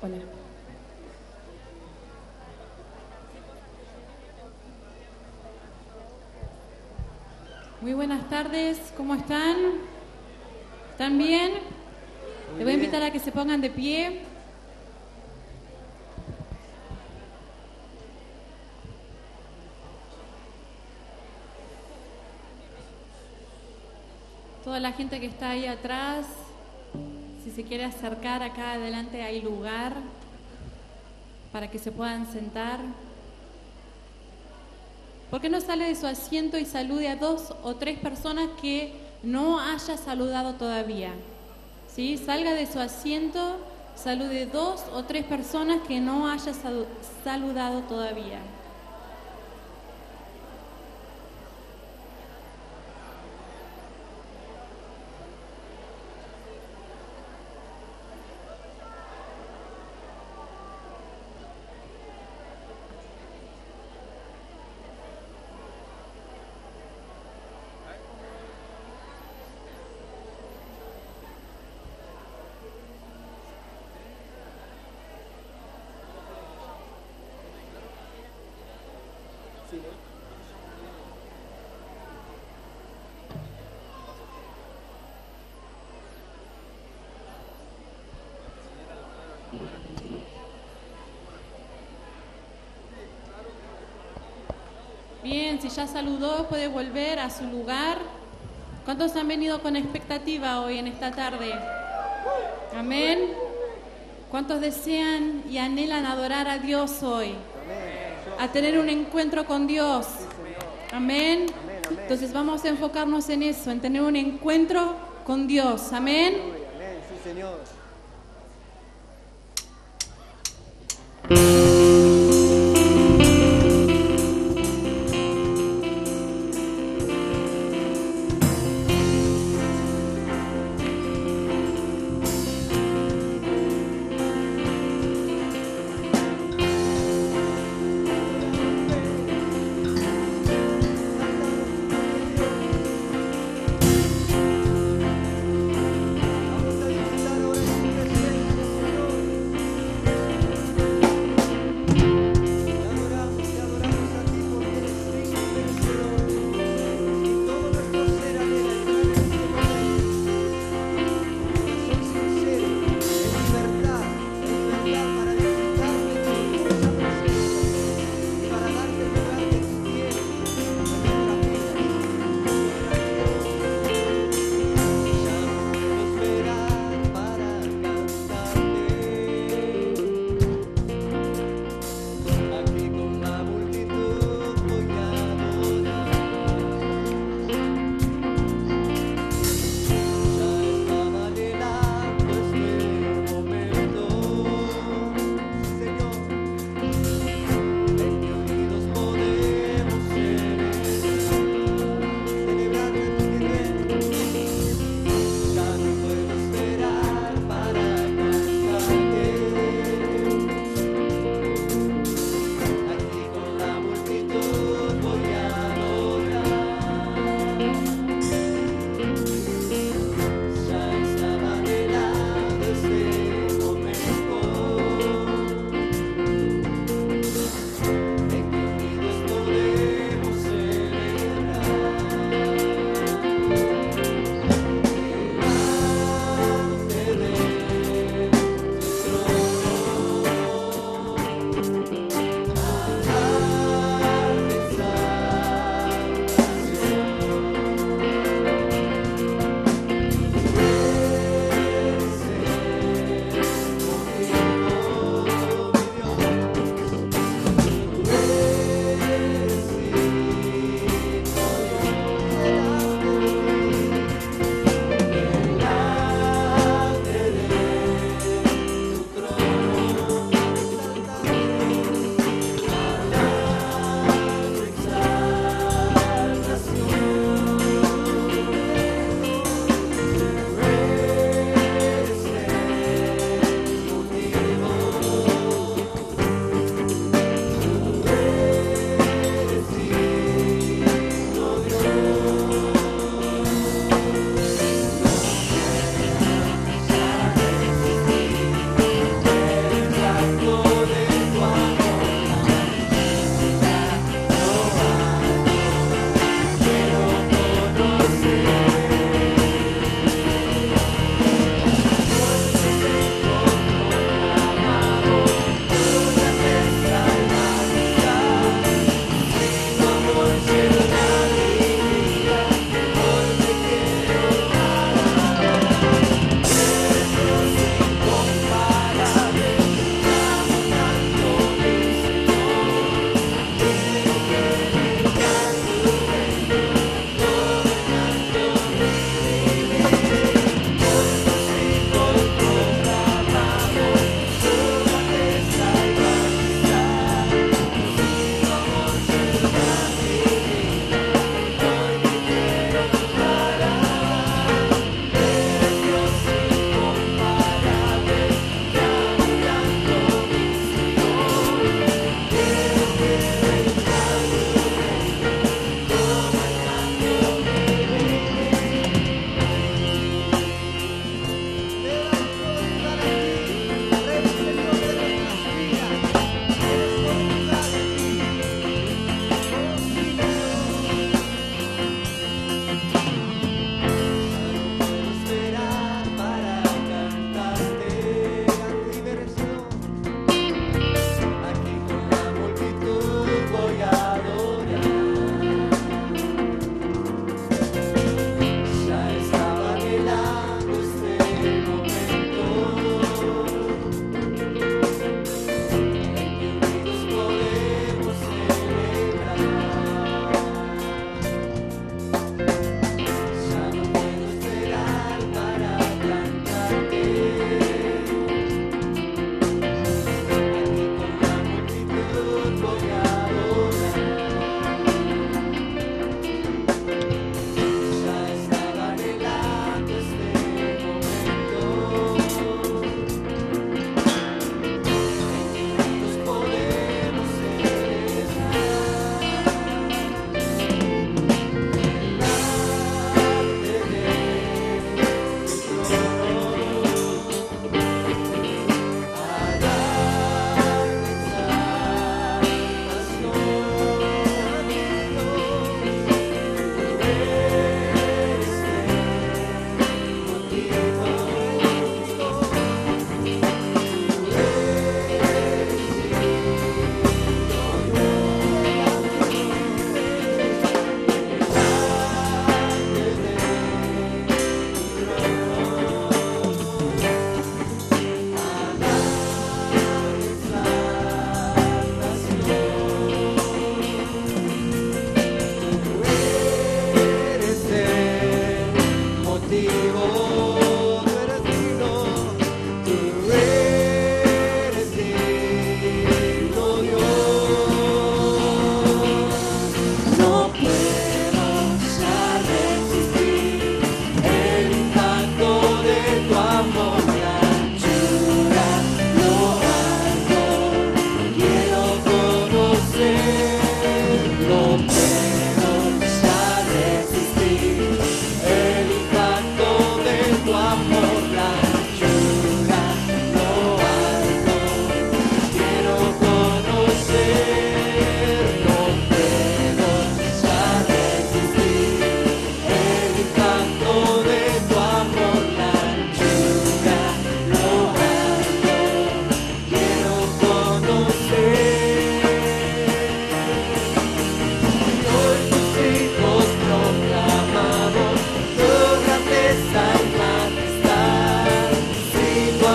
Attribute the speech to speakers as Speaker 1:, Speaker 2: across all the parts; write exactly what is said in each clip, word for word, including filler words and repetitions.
Speaker 1: Hola. Muy buenas tardes, ¿cómo están? ¿Están bien? Les voy a invitar a que se pongan de pie. Toda la gente que está ahí atrás, si se quiere acercar acá adelante hay lugar para que se puedan sentar. ¿Por qué no sale de su asiento y salude a dos o tres personas que no haya saludado todavía? ¿Sí? Salga de su asiento, salude dos o tres personas que no haya sal- saludado todavía. Bien, si ya saludó, puede volver a su lugar. ¿Cuántos han venido con expectativa hoy en esta tarde? Amén. ¿Cuántos desean y anhelan adorar a Dios hoy? A tener un encuentro con Dios. Amén. Entonces vamos a enfocarnos en eso, en tener un encuentro con Dios. Amén.
Speaker 2: Amén, sí, Señor. Vamos a disfrutar ahora de su presencia, Señor.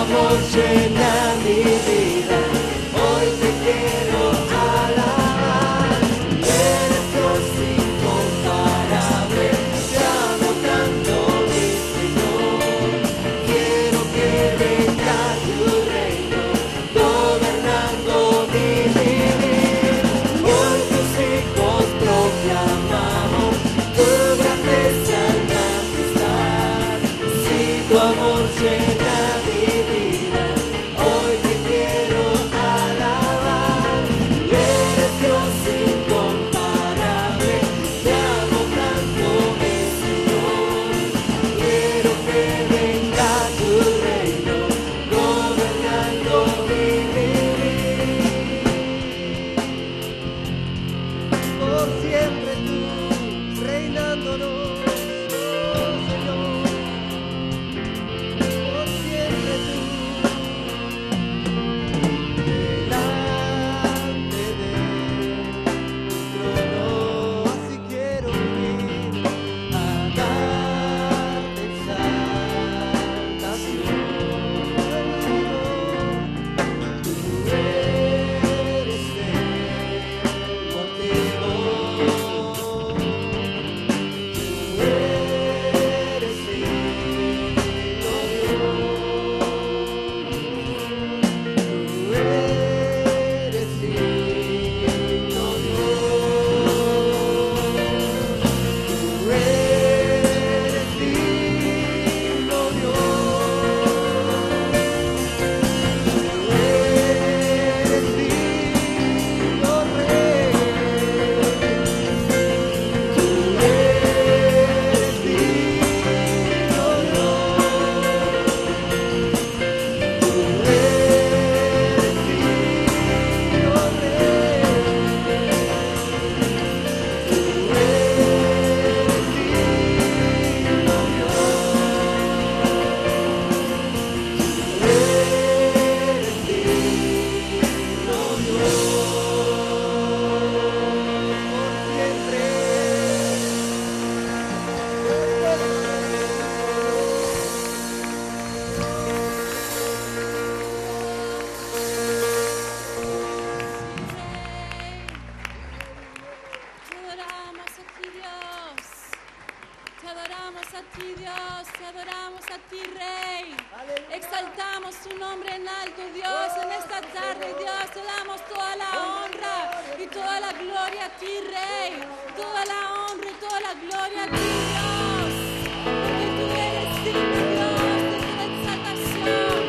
Speaker 2: amor llena mi vida. Hoy te quiero alabar. Eres Dios incomparable. Te amo tanto, mi Señor. Quiero que venga tu reino, gobernando mi vivir. Hoy tus hijos proclamamos tu grandeza y majestad. Si tu amor llena mi vida, hoy te quiero alabar. Eres Dios incomparable, te amo tanto, mi Señor. Quiero que venga tu reino, gobernando mi vivir. Por siempre tú, reinándonos, oh Señor. Por siempre tú, delante de tu trono, así quiero vivir, a darte exaltación. Tú eres el motivo, tú eres digno, Dios. Tú eres digno,
Speaker 1: Exaltamos tu nombre en alto, Dios, en esta tarde, Dios, te damos toda la honra y toda la gloria a ti, Rey. Toda la honra y toda la gloria a ti, Dios. Porque tú eres digno, Dios, de toda exaltación.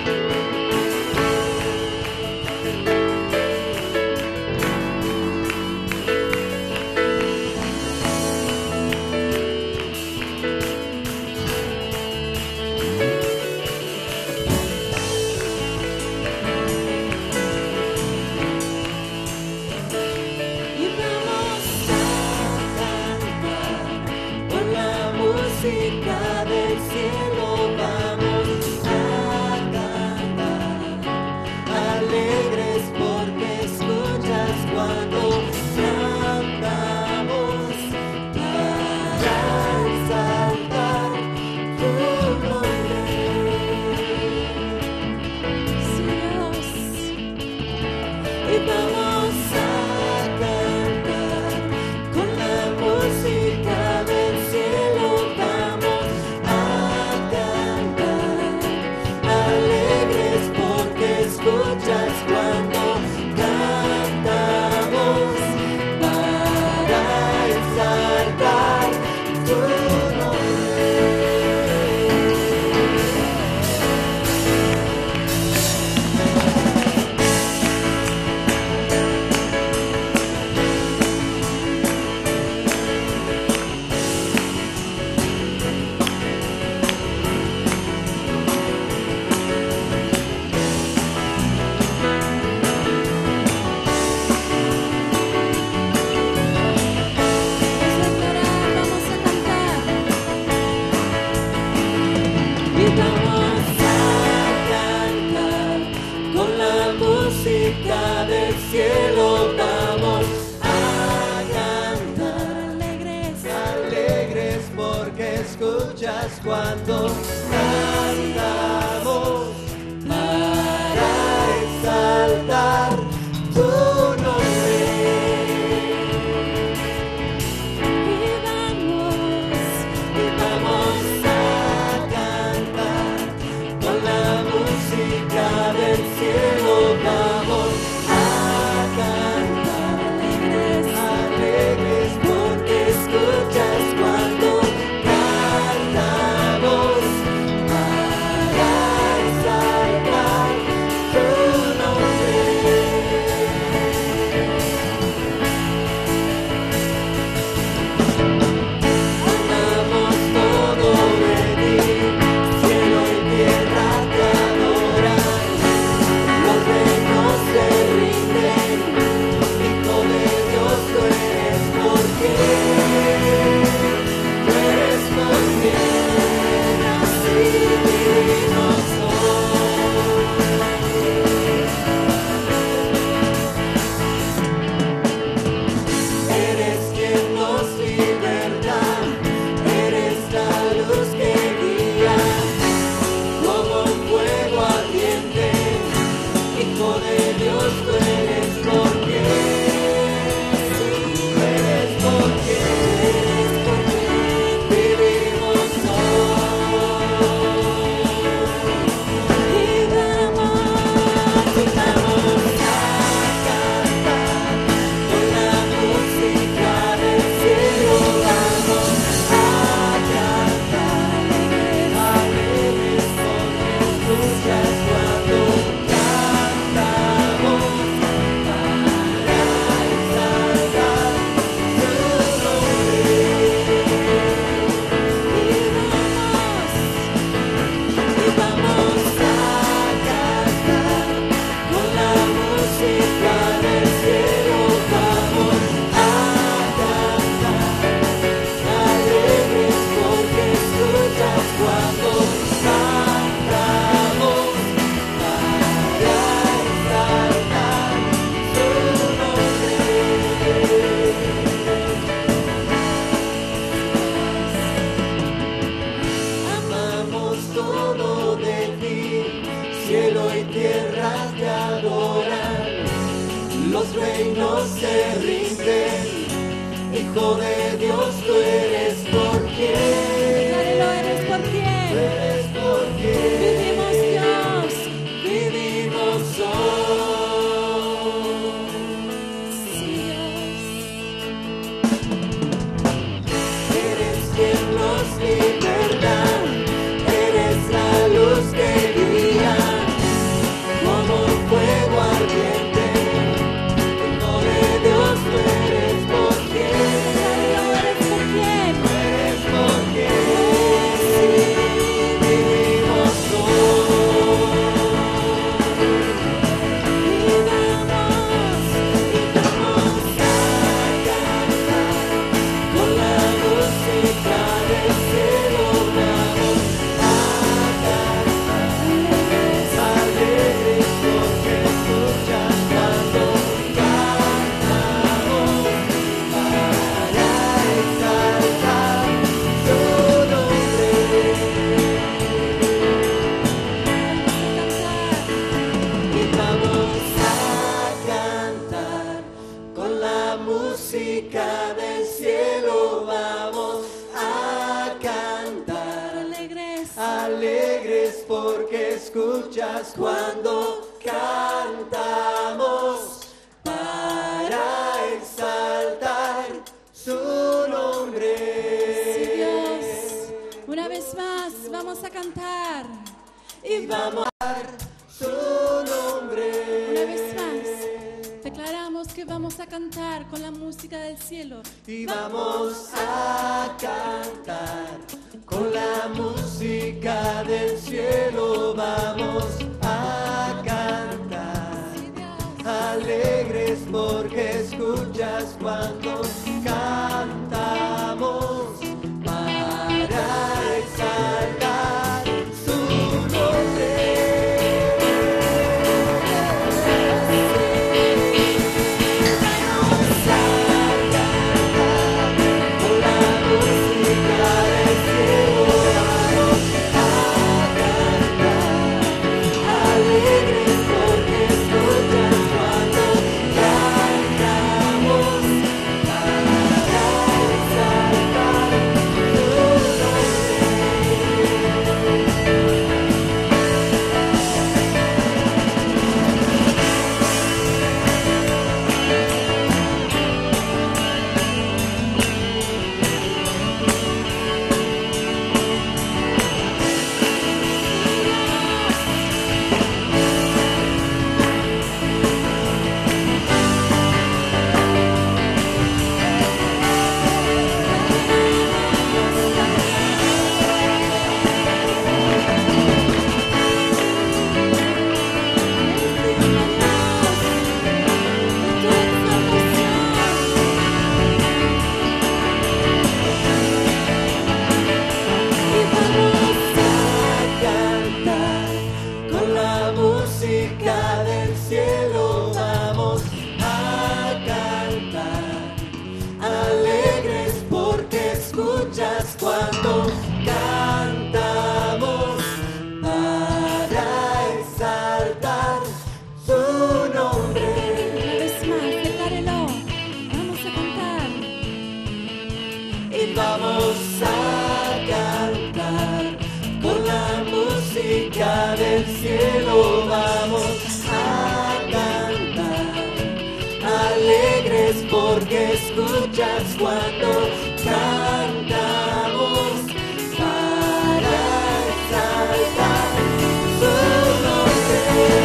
Speaker 2: Música del cielo vamos a cantar, alegres porque escuchas cuando cantamos, para exaltar tu nombre. Sí, Dios. Y vamos a cantar con la música del cielo. Escuchas cuando cantamos para exaltar tu nombre. Del cielo vamos a cantar, alegres, alegres porque escuchas cuando cantamos cielos se rinden. Hijo de Dios, tú eres por quien.
Speaker 1: Declárelo, eres por quien.
Speaker 2: Eres por quien.
Speaker 1: Vivimos, Dios.
Speaker 2: Vivimos hoy.
Speaker 1: Sí, Dios.
Speaker 2: Eres quien nos liberta. Eres la luz que guía. Como fuego ardiente. Hijo de Dios, tú eres por quien.
Speaker 1: Declárelo, eres por quien.
Speaker 2: Eres por quien. Vivimos hoy.
Speaker 1: Y vamos, y
Speaker 2: Vamos a cantar con la música del cielo. Vamos a cantar alegres porque escuchas cuando cantamos para exaltar su nombre. Y vamos a cantar con la música del cielo. Vamos a cantar
Speaker 1: alegres.
Speaker 2: alegres porque escuchas cuando cantamos para exaltar su nombre.
Speaker 1: Sí, Dios. Una vez más, vamos a cantar.
Speaker 2: Y vamos a dar su nombre.
Speaker 1: Una vez más, declaramos que vamos a cantar con la música del cielo.
Speaker 2: Y vamos a cantar con la música del cielo. Vamos a cantar
Speaker 1: Sí, Dios.
Speaker 2: alegres porque escuchas cuando cantamos para exaltar su nombre. Vamos a cantar con la música del cielo. Vamos a cantar alegres porque escuchas cuando cantamos para exaltar tu cantar con la música del cielo. Vamos a cantar alegres porque escuchas cuando cantamos para exaltar su nombre.
Speaker 1: Una vez más, declárelo. Vamos a cantar.
Speaker 2: Y vamos a cantar con la música del cielo. Vamos a cantar alegres porque escuchas cuando cantamos para exaltar su nombre.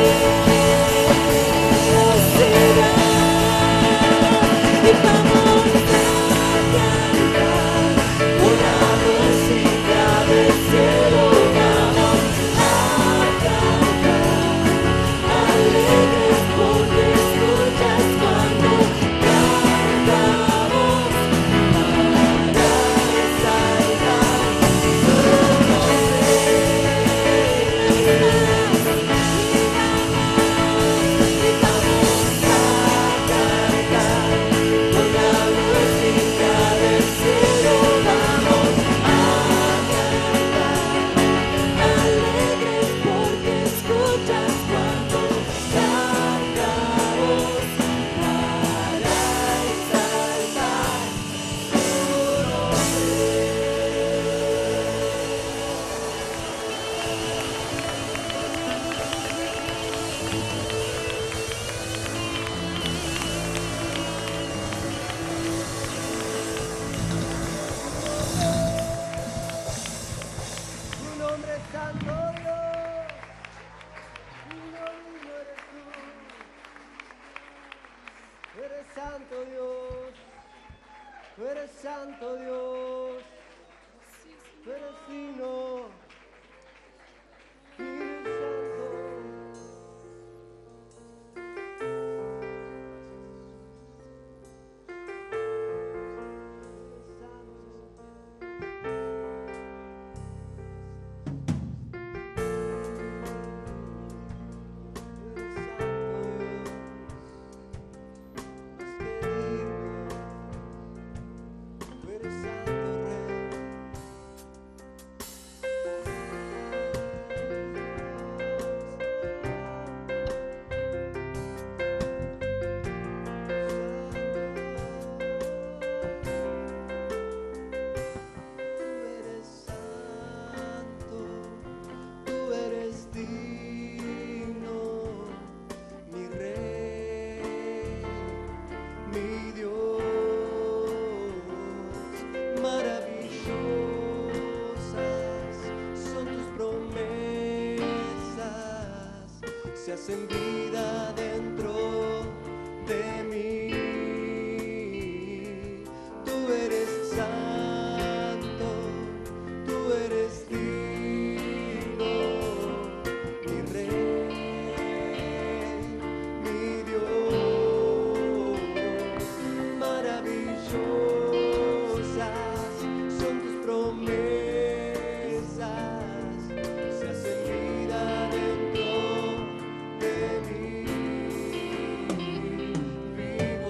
Speaker 2: Y vamos a cantar con la música del cielo. Vamos a cantar alegres porque escuchas cuando cantamos para santo Dios, tú eres digno, mi Dios santo. Se hacen vida dentro de mí. Tú eres santo, tú eres digno, mi Rey, mi Dios. Maravillosas son tus promesas, se hacen vida dentro de mí. Vivo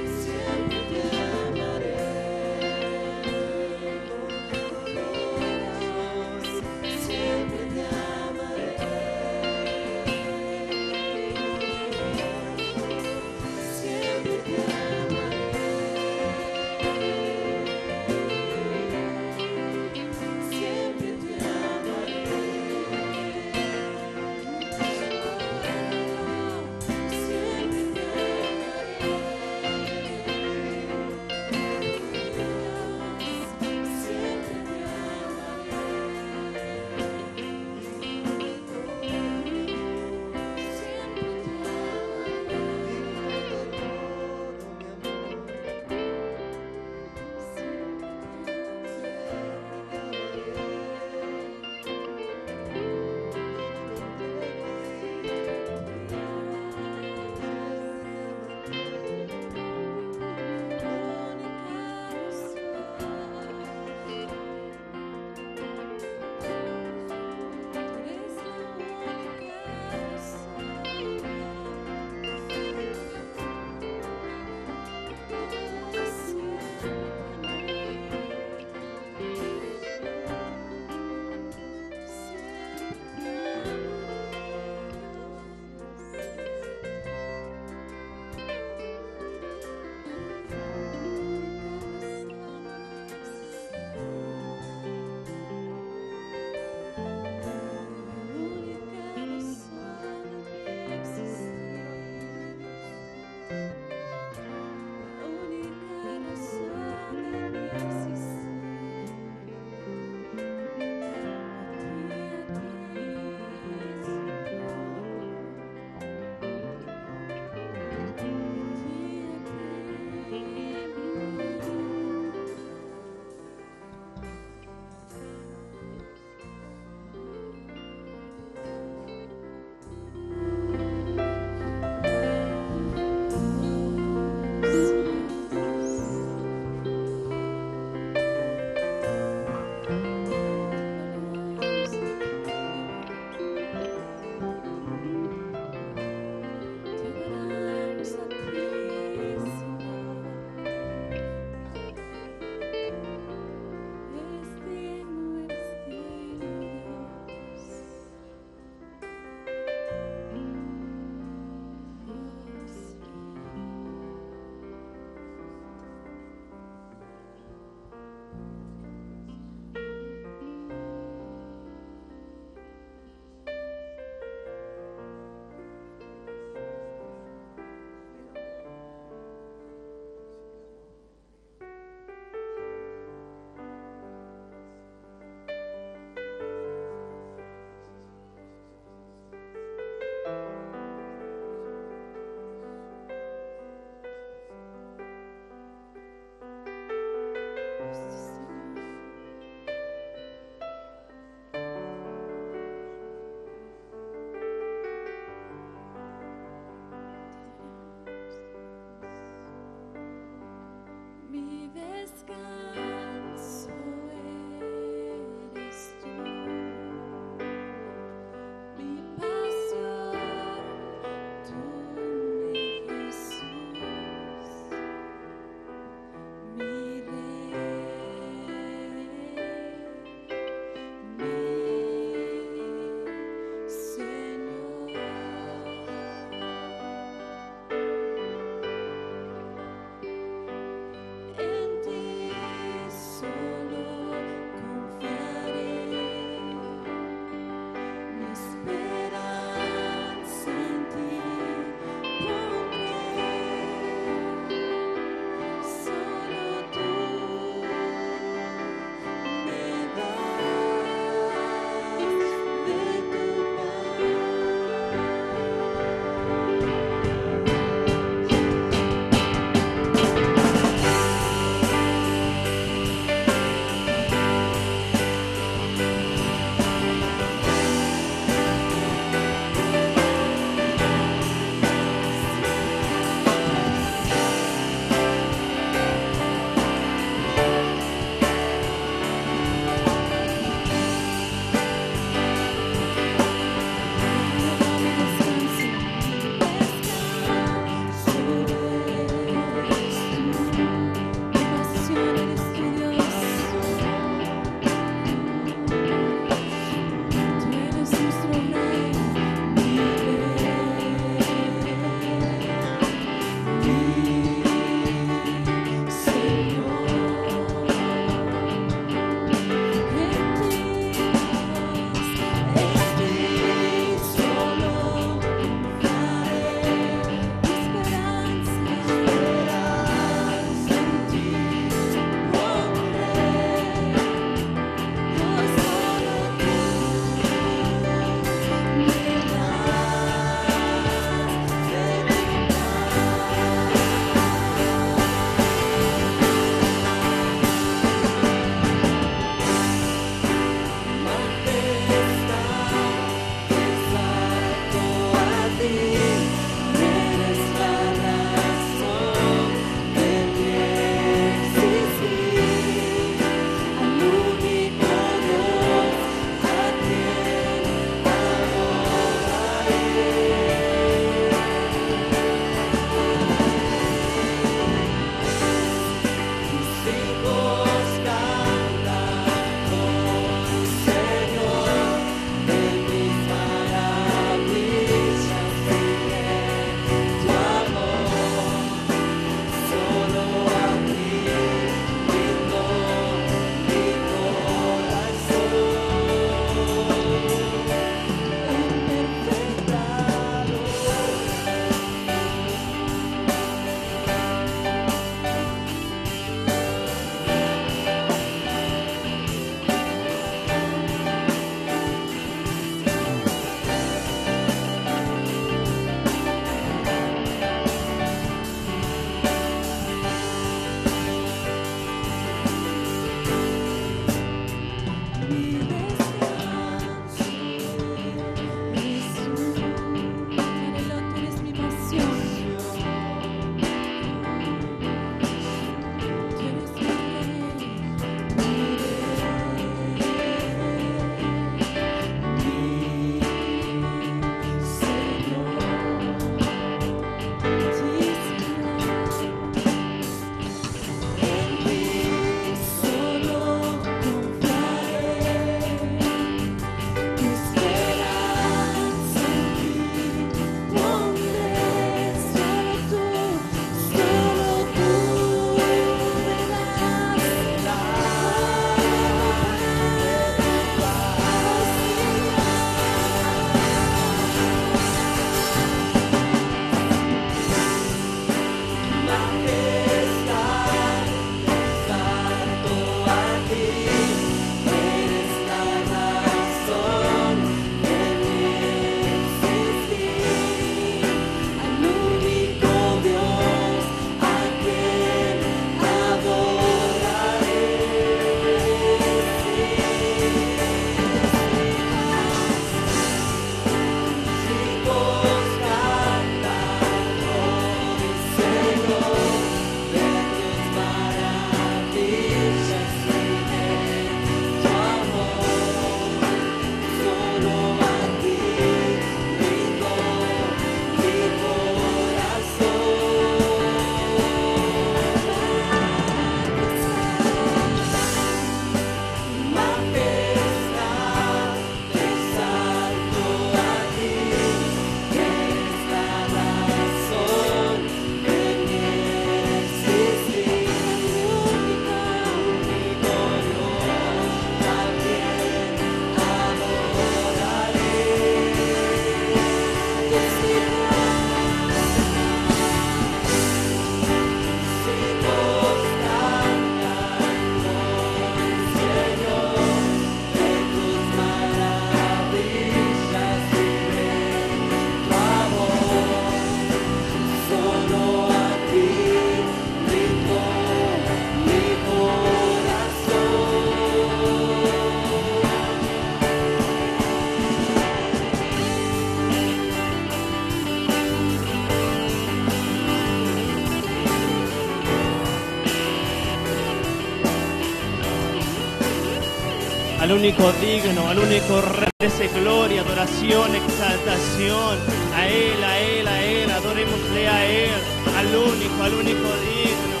Speaker 3: al único digno, al único rey, ese gloria, adoración, exaltación, a Él, a Él, a Él, adorémosle a Él, al único, al único digno.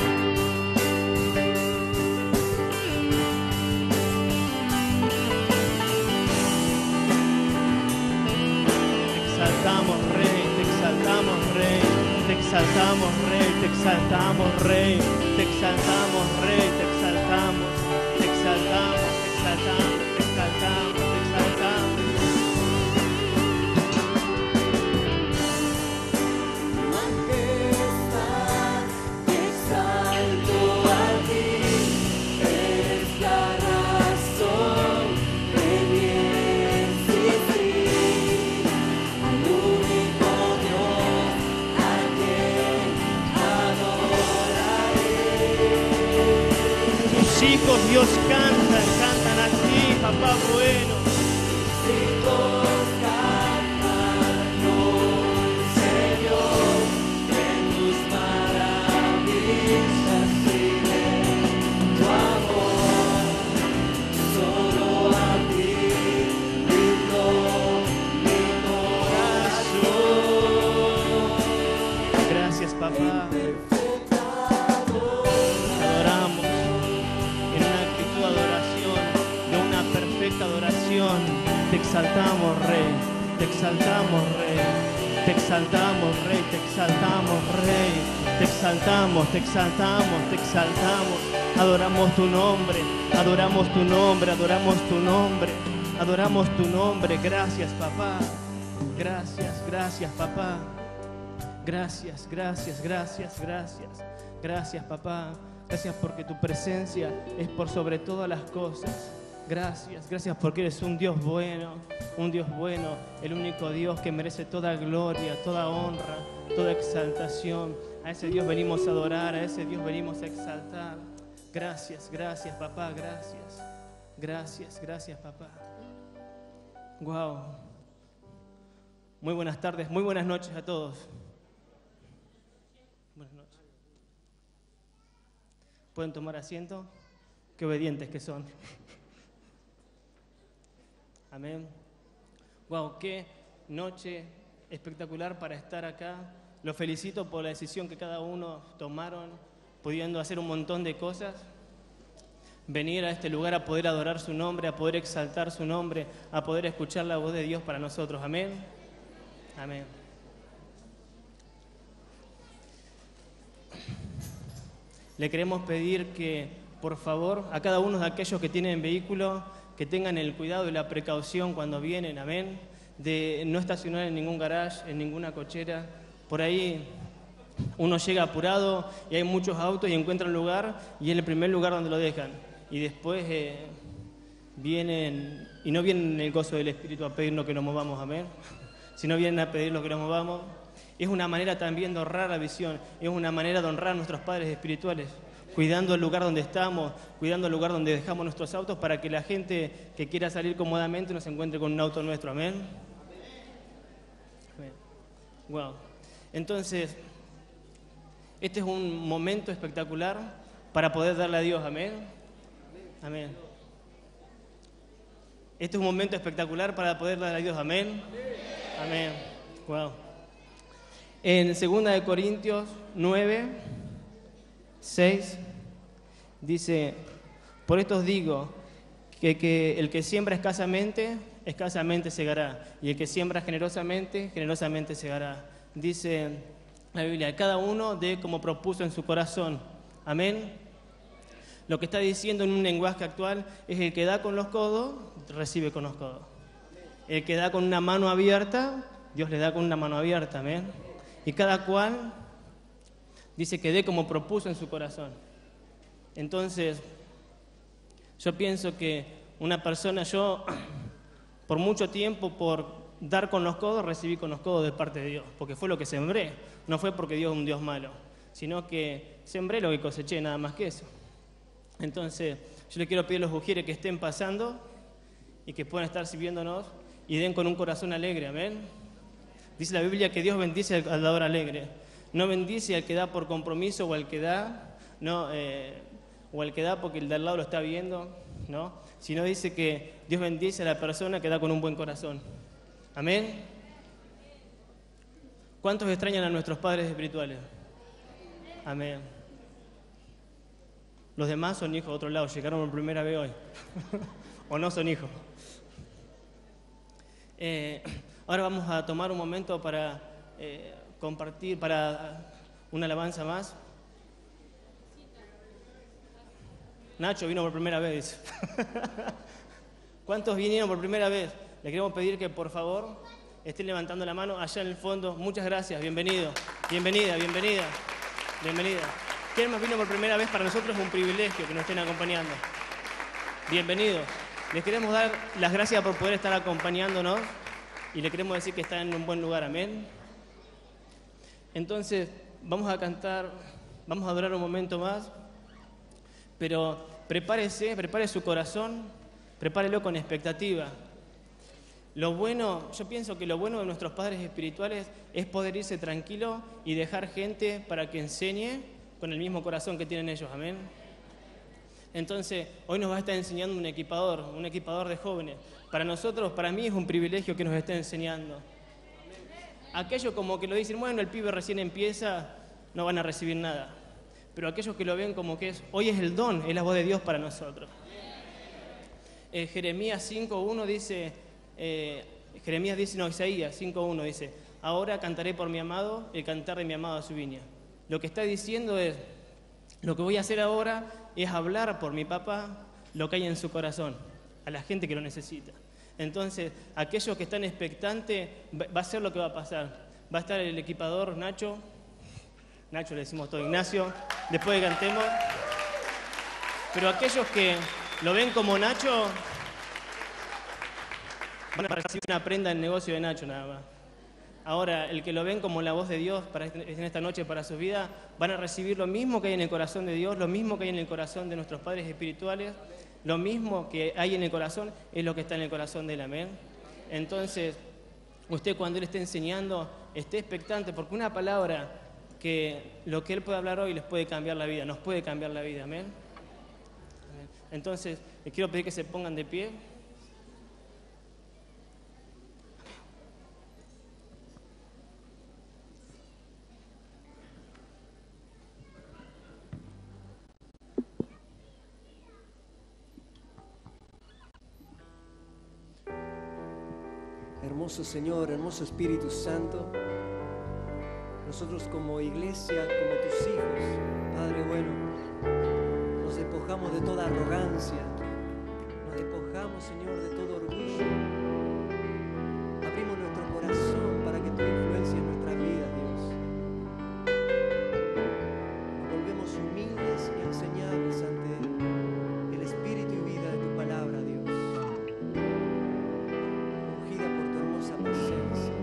Speaker 3: Te exaltamos, Rey, te exaltamos, Rey, te exaltamos, Rey, te exaltamos, Rey, te exaltamos, Rey, te exaltamos, te exaltamos, te exaltamos, te exaltamos, te exaltamos.
Speaker 2: Majestad, te exalto a ti, eres la razón de mi existir, al único Dios a quien adoraré.
Speaker 3: Tus hijos, Dios, cantan, cantan a ti, papá bueno.
Speaker 2: Hijos cantan, Señor, en tus maravillas vive tu amor. Solo a ti brindo mi corazón.
Speaker 3: Gracias, papá. Adoramos en una actitud de adoración, de una perfecta adoración. Te exaltamos, Rey, te exaltamos, Rey, te exaltamos, Rey, te exaltamos, Rey, te exaltamos, te exaltamos, te exaltamos. Adoramos tu nombre, adoramos tu nombre, adoramos tu nombre, adoramos tu nombre. Gracias, papá. Gracias, gracias, papá. Gracias, gracias, gracias, gracias. Gracias, papá. Gracias porque tu presencia es por sobre todas las cosas. Gracias, gracias porque eres un Dios bueno, un Dios bueno, el único Dios que merece toda gloria, toda honra, toda exaltación. A ese Dios venimos a adorar, a ese Dios venimos a exaltar. Gracias, gracias, papá, gracias. Gracias, gracias, papá. Wow. Muy buenas tardes, muy buenas noches a todos. Buenas noches. ¿Pueden tomar asiento? Qué obedientes que son. Amén. Wow, qué noche espectacular para estar acá. Los felicito por la decisión que cada uno tomaron, pudiendo hacer un montón de cosas. Venir a este lugar a poder adorar su nombre, a poder exaltar su nombre, a poder escuchar la voz de Dios para nosotros. Amén. Amén. Le queremos pedir que, por favor, a cada uno de aquellos que tienen vehículo, que tengan el cuidado y la precaución cuando vienen, amén, de no estacionar en ningún garage, en ninguna cochera. Por ahí uno llega apurado y hay muchos autos y encuentra un lugar y es el primer lugar donde lo dejan. Y después eh, vienen, y no vienen en el gozo del Espíritu a pedirnos que nos movamos, amén, sino vienen a pedirnos que nos movamos. Es una manera también de honrar la visión, es una manera de honrar a nuestros padres espirituales, cuidando el lugar donde estamos, cuidando el lugar donde dejamos nuestros autos para que la gente que quiera salir cómodamente no se encuentre con un auto nuestro, amén. Amén. Wow. Entonces, este es un momento espectacular para poder darle a Dios, amén. Amén. Este es un momento espectacular para poder darle a Dios, amén. Amén. Wow. En segunda de Corintios nueve, seis, dice: por esto os digo que, que el que siembra escasamente, escasamente segará, y el que siembra generosamente, generosamente segará. Dice la Biblia: cada uno dé como propuso en su corazón. Amén. Lo que está diciendo en un lenguaje actual es: el que da con los codos, recibe con los codos. El que da con una mano abierta, Dios le da con una mano abierta. Amén. Y cada cual dice que dé como propuso en su corazón. Entonces, yo pienso que una persona, yo por mucho tiempo, por dar con los codos, recibí con los codos de parte de Dios, porque fue lo que sembré. No fue porque Dios es un Dios malo, sino que sembré lo que coseché, nada más que eso. Entonces, yo le quiero pedir a los ujieres que estén pasando y que puedan estar sirviéndonos y den con un corazón alegre, amén. Dice la Biblia que Dios bendice al dador alegre. No bendice al que da por compromiso o al que da, no, eh, o al que da porque el de al lado lo está viendo, ¿no? sino dice que Dios bendice a la persona que da con un buen corazón. Amén. ¿Cuántos extrañan a nuestros padres espirituales? Amén. Los demás son hijos de otro lado, llegaron por primera vez hoy. O no son hijos. Eh, ahora vamos a tomar un momento para eh, compartir, para una alabanza más. Nacho vino por primera vez, dice. ¿Cuántos vinieron por primera vez? Le queremos pedir que por favor estén levantando la mano allá en el fondo. Muchas gracias, bienvenido, bienvenida, bienvenida, bienvenida. ¿Quién más vino por primera vez? Para nosotros es un privilegio que nos estén acompañando. Bienvenido. Les queremos dar las gracias por poder estar acompañándonos y le queremos decir que están en un buen lugar, amén. Entonces, vamos a cantar, vamos a adorar un momento más, pero prepárese, prepare su corazón, prepárelo con expectativa. Lo bueno, yo pienso que lo bueno de nuestros padres espirituales es poder irse tranquilo y dejar gente para que enseñe con el mismo corazón que tienen ellos, amén. Entonces, hoy nos va a estar enseñando un equipador, un equipador de jóvenes. Para nosotros, para mí es un privilegio que nos esté enseñando. Aquellos como que lo dicen, bueno, el pibe recién empieza, no van a recibir nada. Pero aquellos que lo ven como que es, hoy es el don, es la voz de Dios para nosotros. Eh, Jeremías cinco uno dice, eh, Jeremías dice, no, Isaías cinco uno dice, ahora cantaré por mi amado, el cantar de mi amado a su viña. Lo que está diciendo es, lo que voy a hacer ahora es hablar por mi papá lo que hay en su corazón, a la gente que lo necesita. Entonces, aquellos que están expectantes, va a ser lo que va a pasar. Va a estar el equipador Nacho, Nacho le decimos todo, Ignacio, después de cantemos. Pero aquellos que lo ven como Nacho, van a recibir una prenda del negocio de Nacho nada más. Ahora, el que lo ven como la voz de Dios para en esta noche para su vida, van a recibir lo mismo que hay en el corazón de Dios, lo mismo que hay en el corazón de nuestros padres espirituales, lo mismo que hay en el corazón es lo que está en el corazón de él, amén. Entonces, usted cuando él esté enseñando, esté expectante, porque una palabra que lo que él puede hablar hoy les puede cambiar la vida, nos puede cambiar la vida, amén. Amén. Entonces, les quiero pedir que se pongan de pie.
Speaker 4: Hermoso Señor, hermoso Espíritu Santo, nosotros como iglesia, como tus hijos, Padre bueno, nos despojamos de toda arrogancia, nos despojamos, Señor, de todo orgullo, abrimos nuestro corazón para que tú influencies nuestra vida, Dios. Nos volvemos humildes y enseñables ante el Espíritu y vida de tu palabra, Dios. Presencia.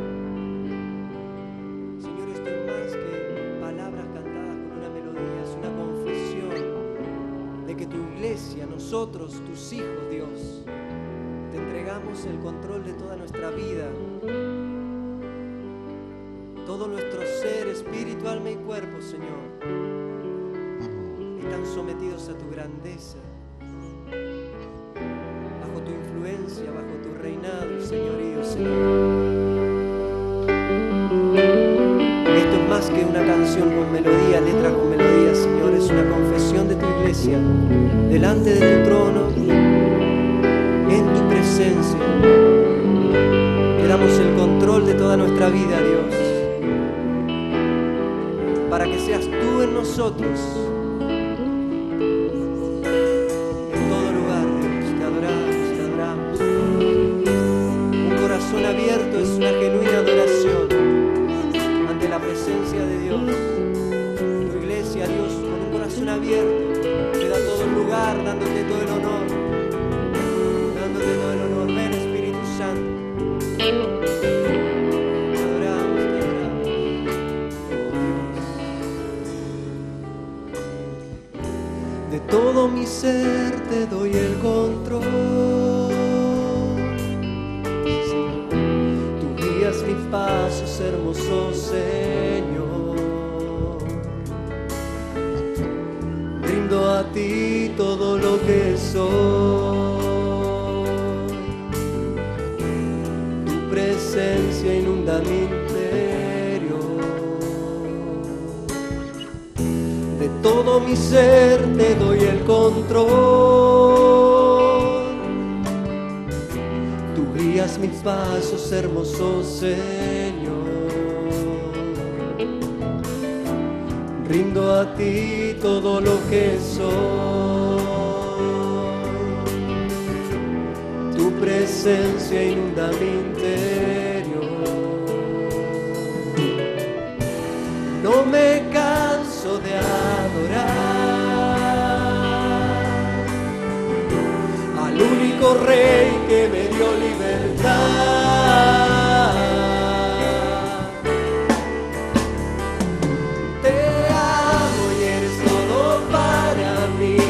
Speaker 4: Señor, esto es más que palabras cantadas con una melodía, es una confesión de que tu iglesia, nosotros, tus hijos, Dios, te entregamos el control de toda nuestra vida, todo nuestro ser, espíritu, alma y cuerpo, Señor, están sometidos a tu grandeza, bajo tu influencia, bajo tu reinado, señorío, Señor. Esto es más que una canción con melodía, letra con melodía, Señor, es una confesión de tu iglesia, delante de tu trono, en tu presencia. Te damos el control de toda nuestra vida, Dios, para que seas tú en nosotros. Un corazón abierto es una genuina adoración ante la presencia de Dios. Tu iglesia, Dios, con un corazón abierto, te da todo el lugar, dándote todo el honor, dándote todo el honor. Ven, Espíritu Santo. Te adoramos, te adoramos. Oh, Dios. De todo mi ser te doy el control. Mis pasos, hermoso Señor, brindo a ti todo lo que soy. presencia inunda mi interior. De todo mi ser te doy el control. Tú guías mis pasos, hermoso Señor. Rindo a ti todo lo que soy. Tu presencia inunda mi interior. No me canso de adorar al único Rey que me dio libertad. Te amo y eres todo para mí.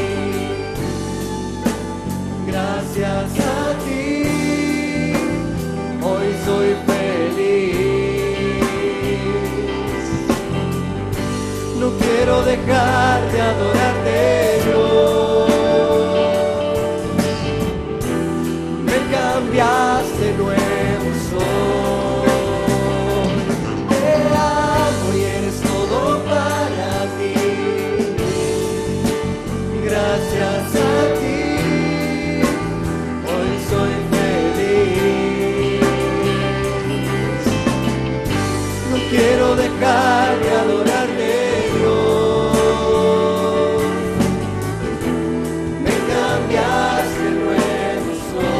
Speaker 4: Gracias a ti hoy soy feliz. No quiero dejar de adorarte yo. Me cambiaste, nuevo soy. Te amo y eres todo para mí. Gracias a ti hoy soy feliz. No quiero dejar de adorarte yo. Me cambiaste, nuevo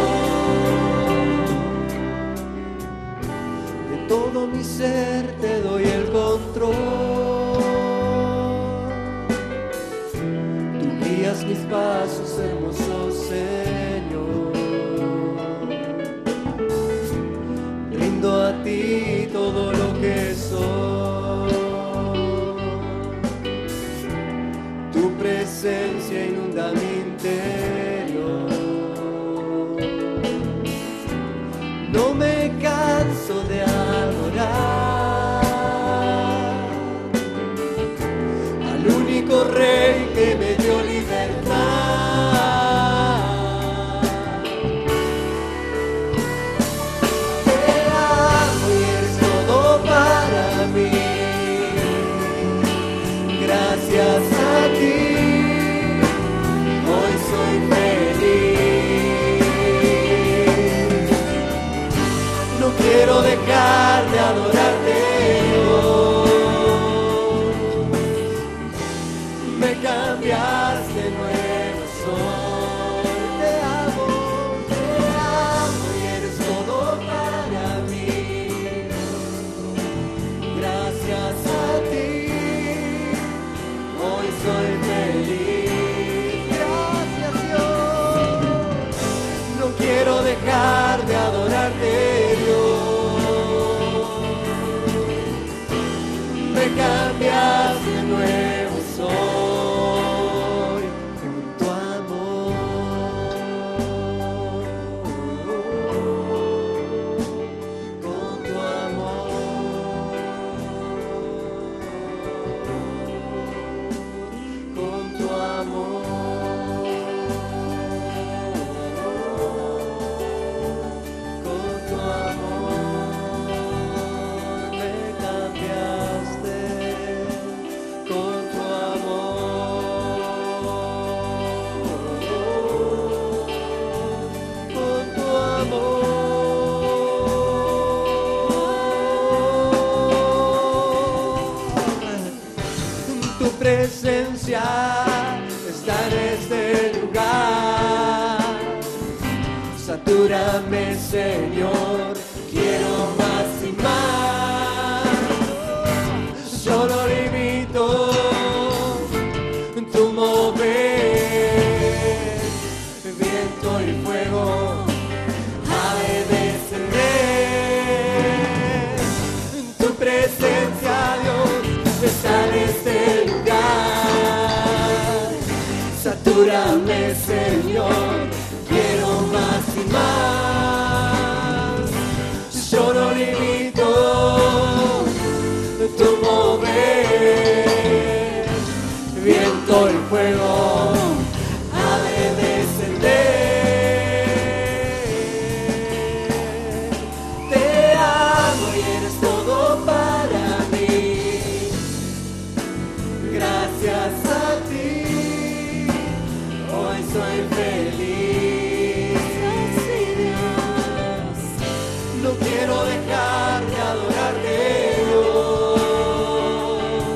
Speaker 4: soy. De todo mi ser te doy el control. Tú guías mis pasos, hermoso Señor. Rindo a ti todo lo que soy. Tu presencia inunda mi interior. No me canso de adorar al único Rey que me dio libertad. Te amo y eres todo para mí. Gracias a ti hoy soy feliz. No quiero dejar de adorarte yo. Me cambiaste, nuevo soy. Te amo, te amo y eres todo para mí. Gracias a ti hoy soy feliz. Gracias Dios. No quiero dejar de adorarte yo. Me cambiaste, nuevo soy con tu amor, con tu amor, con tu amor, con tu amor. Me cambiaste con tu amor, con tu amor. Tu presencia está en este lugar. Satúrame, Señor, quiero más y más. Solo limito tu mover, viento y fuego ha de descender. Tu presencia, Dios, está en este lugar. Satúrame, Señor, quiero más y más.
Speaker 2: no quiero dejar de adorarte, Dios.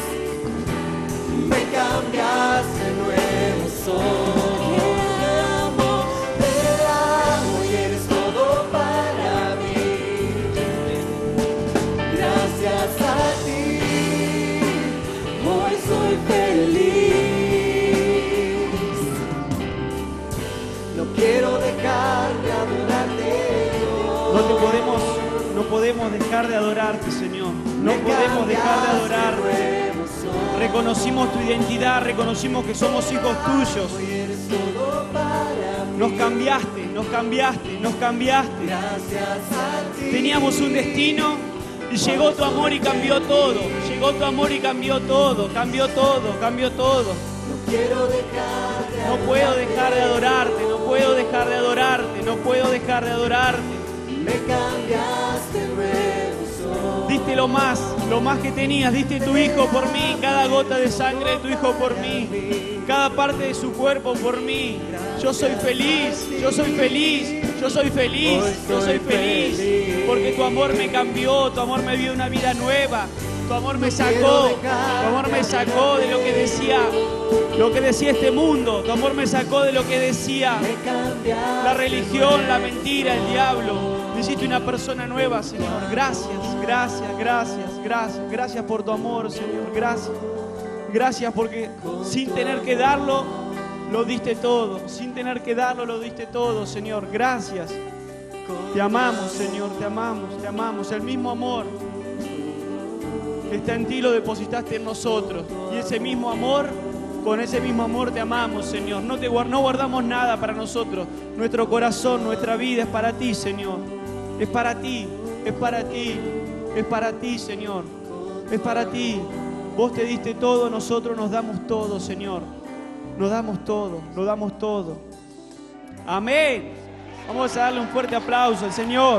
Speaker 2: Me cambiaste de nuevo, soy. Te amo, te amo y eres todo para mí. Gracias a ti, hoy soy feliz. No quiero dejar de adorarte, Dios.
Speaker 5: No te podemos, no podemos dejar de adorarte, Señor. No podemos dejar de adorarte. Reconocimos tu identidad, reconocimos que somos hijos tuyos. Nos cambiaste, nos cambiaste, nos cambiaste. Teníamos un destino y llegó tu amor y cambió todo. Llegó tu amor y cambió todo, cambió todo, cambió todo. No puedo dejar de adorarte, no puedo dejar de adorarte, no puedo dejar de adorarte.
Speaker 2: Me cambiaste, nuevo soy.
Speaker 5: Diste lo más, lo más que tenías, diste tu hijo por mí, cada gota de sangre de tu hijo por mí, cada parte de su cuerpo por mí. Yo soy feliz, yo soy feliz, yo soy feliz, yo soy feliz, porque tu amor me cambió, tu amor me dio una vida nueva. Tu amor me sacó, tu amor me sacó de lo que decía, lo que decía este mundo. Tu amor me sacó de lo que decía la religión, la mentira, el diablo. Me hiciste una persona nueva, Señor. Gracias, gracias, gracias, gracias. Gracias por tu amor, Señor. Gracias. Gracias porque sin tener que darlo, lo diste todo. Sin tener que darlo, lo diste todo, Señor. Gracias. Te amamos, Señor. Te amamos, te amamos. El mismo amor que está en ti lo depositaste en nosotros. Y ese mismo amor, con ese mismo amor te amamos, Señor. No, te, no guardamos nada para nosotros. Nuestro corazón, nuestra vida es para ti, Señor. Es para ti, es para ti, es para ti, Señor. Es para ti. Vos te diste todo, nosotros nos damos todo, Señor. Nos damos todo, lo damos todo. Amén. Vamos a darle un fuerte aplauso al Señor.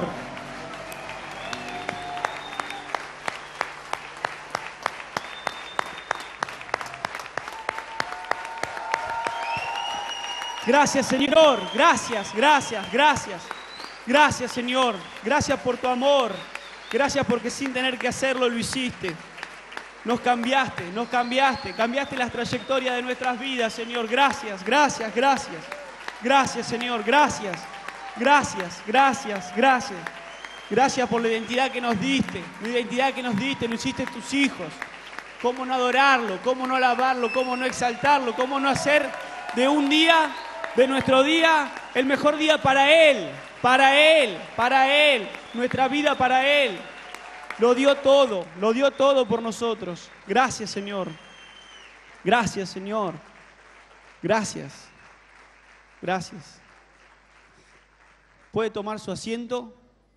Speaker 5: Gracias, Señor. Gracias, gracias, gracias. Gracias, Señor. Gracias por tu amor. Gracias porque sin tener que hacerlo lo hiciste. Nos cambiaste, nos cambiaste. Cambiaste las trayectorias de nuestras vidas, Señor. Gracias, gracias, gracias. Gracias, Señor. Gracias. Gracias, gracias, gracias. Gracias por la identidad que nos diste. La identidad que nos diste, nos hiciste tus hijos. Cómo no adorarlo, cómo no alabarlo, cómo no exaltarlo, cómo no hacer de un día, de nuestro día, el mejor día para Él, para Él, para Él, nuestra vida para Él. Lo dio todo, lo dio todo por nosotros. Gracias, Señor. Gracias, Señor. Gracias. Gracias. ¿Puede tomar su asiento?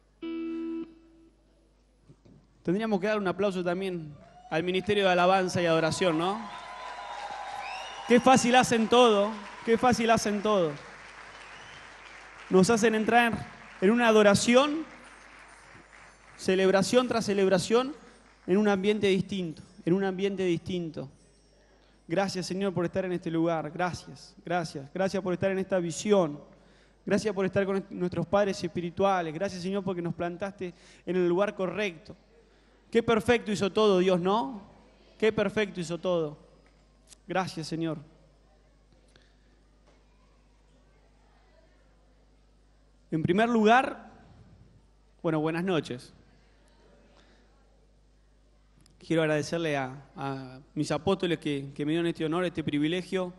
Speaker 5: Tendríamos que dar un aplauso también al Ministerio de Alabanza y Adoración, ¿no? Qué fácil hacen todo, qué fácil hacen todo. Nos hacen entrar en una adoración, celebración tras celebración, en un ambiente distinto, en un ambiente distinto. Gracias, Señor, por estar en este lugar. Gracias, gracias. Gracias por estar en esta visión. Gracias por estar con nuestros padres espirituales. Gracias, Señor, porque nos plantaste en el lugar correcto. Qué perfecto hizo todo, Dios, ¿no? Qué perfecto hizo todo. Gracias, Señor. En primer lugar, bueno, buenas noches. Quiero agradecerle a, a mis apóstoles que, que me dieron este honor, este privilegio.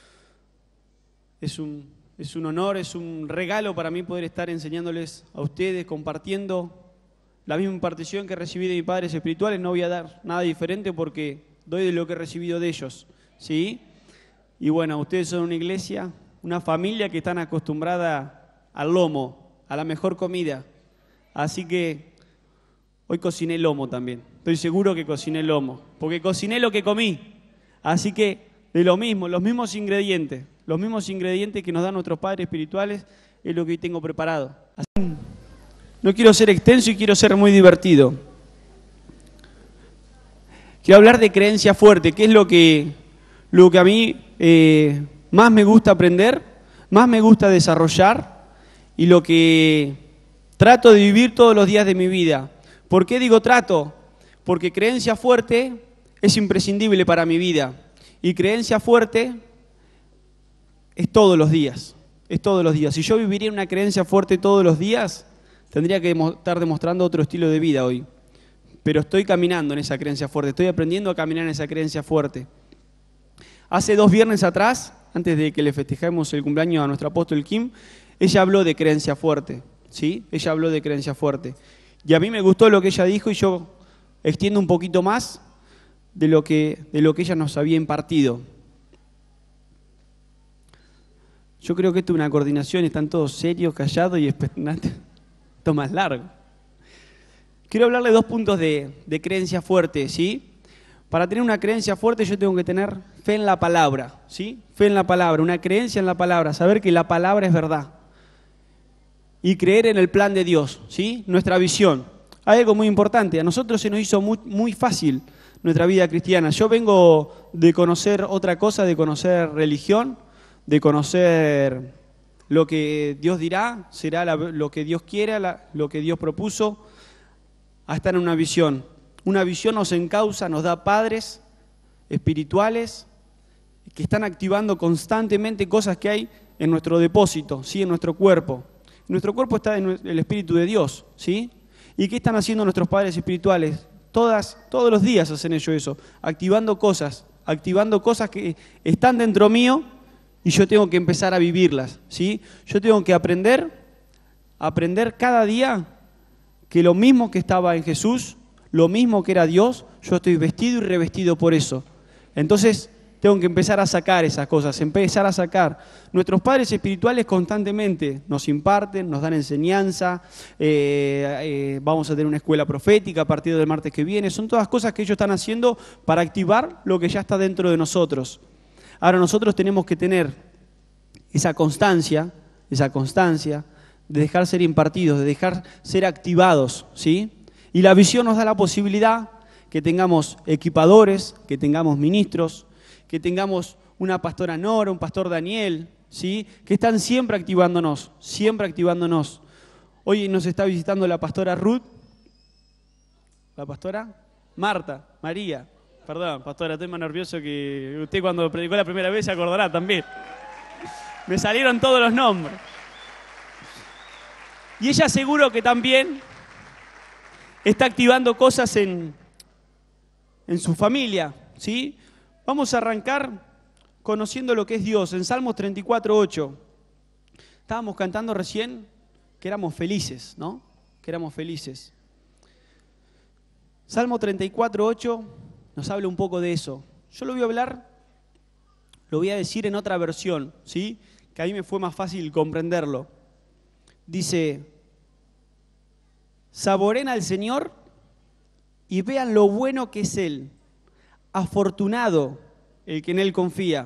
Speaker 5: Es un, es un honor, es un regalo para mí poder estar enseñándoles a ustedes, compartiendo la misma impartición que recibí de mis padres espirituales. No voy a dar nada diferente porque doy de lo que he recibido de ellos, ¿sí? Y bueno, ustedes son una iglesia, una familia que están acostumbrada al lomo, a la mejor comida. Así que hoy cociné lomo también. Estoy seguro que cociné lomo, porque cociné lo que comí. Así que de lo mismo, los mismos ingredientes, los mismos ingredientes que nos dan nuestros padres espirituales es lo que hoy tengo preparado. Así, no quiero ser extenso y quiero ser muy divertido. Quiero hablar de creencia fuerte, que es lo que, lo que a mí eh, más me gusta aprender, más me gusta desarrollar y lo que Trato de vivir todos los días de mi vida. ¿Por qué digo trato? Porque creencia fuerte es imprescindible para mi vida. Y creencia fuerte es todos los días. Es todos los días. Si yo viviría una creencia fuerte todos los días, tendría que estar demostrando otro estilo de vida hoy. Pero estoy caminando en esa creencia fuerte. Estoy aprendiendo a caminar en esa creencia fuerte. Hace dos viernes atrás, antes de que le festejemos el cumpleaños a nuestro apóstol Kim, ella habló de creencia fuerte. ¿Sí? Ella habló de creencia fuerte. Y a mí me gustó lo que ella dijo y yo extiendo un poquito más de lo que, de lo que ella nos había impartido. Yo creo que esto es una coordinación, están todos serios, callados y expectantes. Esto es más largo. Quiero hablarle de dos puntos de, de creencia fuerte, ¿sí? Para tener una creencia fuerte yo tengo que tener fe en la palabra, ¿sí? Fe en la palabra, una creencia en la palabra, saber que la palabra es verdad. Y creer en el plan de Dios, ¿sí? Nuestra visión. Hay algo muy importante, a nosotros se nos hizo muy, muy fácil nuestra vida cristiana. Yo vengo de conocer otra cosa, de conocer religión, de conocer lo que Dios dirá, será la, lo que Dios quiera, la, lo que Dios propuso, a estar en una visión. Una visión nos encausa, nos da padres espirituales que están activando constantemente cosas que hay en nuestro depósito, ¿sí? En nuestro cuerpo. Nuestro cuerpo está en el Espíritu de Dios, ¿sí? ¿Y qué están haciendo nuestros padres espirituales? Todas, todos los días hacen ellos eso, activando cosas, activando cosas que están dentro mío y yo tengo que empezar a vivirlas, ¿sí? Yo tengo que aprender, aprender cada día que lo mismo que estaba en Jesús, lo mismo que era Dios, yo estoy vestido y revestido por eso. Entonces tengo que empezar a sacar esas cosas, empezar a sacar. Nuestros padres espirituales constantemente nos imparten, nos dan enseñanza, eh, eh, vamos a tener una escuela profética a partir del martes que viene. Son todas cosas que ellos están haciendo para activar lo que ya está dentro de nosotros. Ahora nosotros tenemos que tener esa constancia, esa constancia de dejar ser impartidos, de dejar ser activados, ¿sí? Y la visión nos da la posibilidad que tengamos equipadores, que tengamos ministros, que tengamos una pastora Nora, un pastor Daniel, ¿sí? Que están siempre activándonos, siempre activándonos. Hoy nos está visitando la pastora Ruth, la pastora Marta, María. Perdón, pastora, estoy más nervioso que usted cuando predicó la primera vez se acordará también. Me salieron todos los nombres. Y ella seguro que también está activando cosas en, en su familia, ¿sí? Vamos a arrancar conociendo lo que es Dios. En Salmos treinta y cuatro, ocho. Estábamos cantando recién que éramos felices, ¿no? Que éramos felices. Salmo treinta y cuatro, ocho nos habla un poco de eso. Yo lo voy a hablar, lo voy a decir en otra versión, ¿sí? Que a mí me fue más fácil comprenderlo. Dice: saboren al Señor y vean lo bueno que es Él. Afortunado el que en Él confía.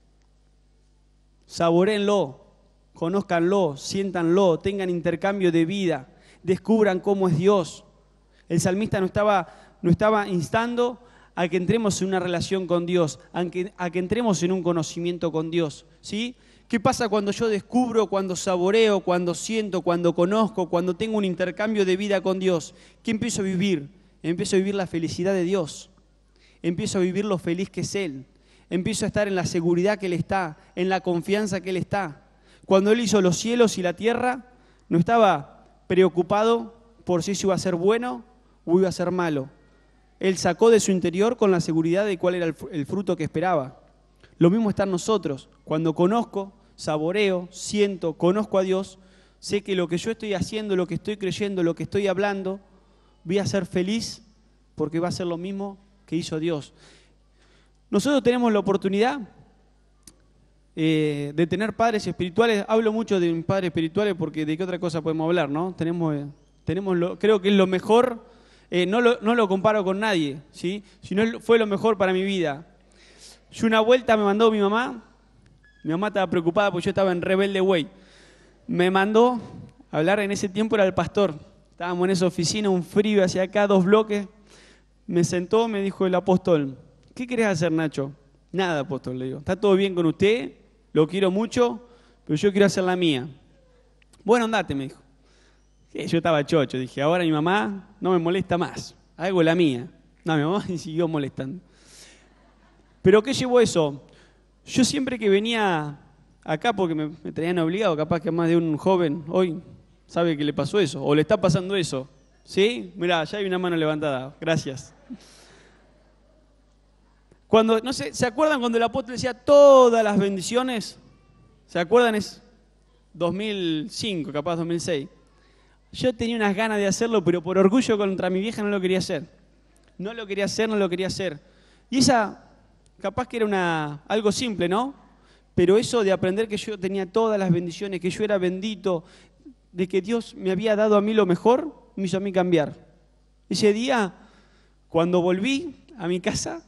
Speaker 5: Saboréenlo, conózcanlo, siéntanlo, tengan intercambio de vida, descubran cómo es Dios. El salmista nos estaba, nos estaba instando a que entremos en una relación con Dios, a que, a que entremos en un conocimiento con Dios, ¿sí? ¿Qué pasa cuando yo descubro, cuando saboreo, cuando siento, cuando conozco, cuando tengo un intercambio de vida con Dios? ¿Qué empiezo a vivir? Empiezo a vivir la felicidad de Dios. Empiezo a vivir lo feliz que es Él. Empiezo a estar en la seguridad que Él está, en la confianza que Él está. Cuando Él hizo los cielos y la tierra, no estaba preocupado por si eso iba a ser bueno o iba a ser malo. Él sacó de su interior con la seguridad de cuál era el fruto que esperaba. Lo mismo está en nosotros. Cuando conozco, saboreo, siento, conozco a Dios, sé que lo que yo estoy haciendo, lo que estoy creyendo, lo que estoy hablando, voy a ser feliz porque va a ser lo mismo que hizo Dios. Nosotros tenemos la oportunidad eh, de tener padres espirituales. Hablo mucho de mis padres espirituales porque de qué otra cosa podemos hablar, ¿no? Tenemos, eh, tenemos lo, creo que es lo mejor, eh, no, lo, no lo comparo con nadie, ¿sí? Sino fue lo mejor para mi vida. Yo una vuelta me mandó mi mamá, mi mamá estaba preocupada porque yo estaba en Rebelde Way. Me mandó a hablar, en ese tiempo era el pastor. Estábamos en esa oficina, un frío hacia acá, dos bloques. Me sentó, me dijo el apóstol: ¿qué querés hacer, Nacho? Nada, apóstol, le digo. Está todo bien con usted, lo quiero mucho, pero yo quiero hacer la mía. Bueno, andate, me dijo. Sí, yo estaba chocho, dije, ahora mi mamá no me molesta más, hago la mía. No, mi mamá me siguió molestando. ¿Pero qué llevó eso? Yo siempre que venía acá, porque me, me traían obligado, capaz que más de un joven hoy sabe que le pasó eso, o le está pasando eso. ¿Sí? Mirá, ya hay una mano levantada, gracias. Cuando, no sé, ¿se acuerdan cuando el apóstol decía todas las bendiciones? ¿Se acuerdan? Es dos mil cinco, capaz dos mil seis. Yo tenía unas ganas de hacerlo, pero por orgullo contra mi vieja no lo quería hacer. No lo quería hacer, no lo quería hacer. Y esa, capaz que era una, algo simple, ¿no? Pero eso de aprender que yo tenía todas las bendiciones, que yo era bendito, de que Dios me había dado a mí lo mejor, me hizo a mí cambiar. Ese día, cuando volví a mi casa,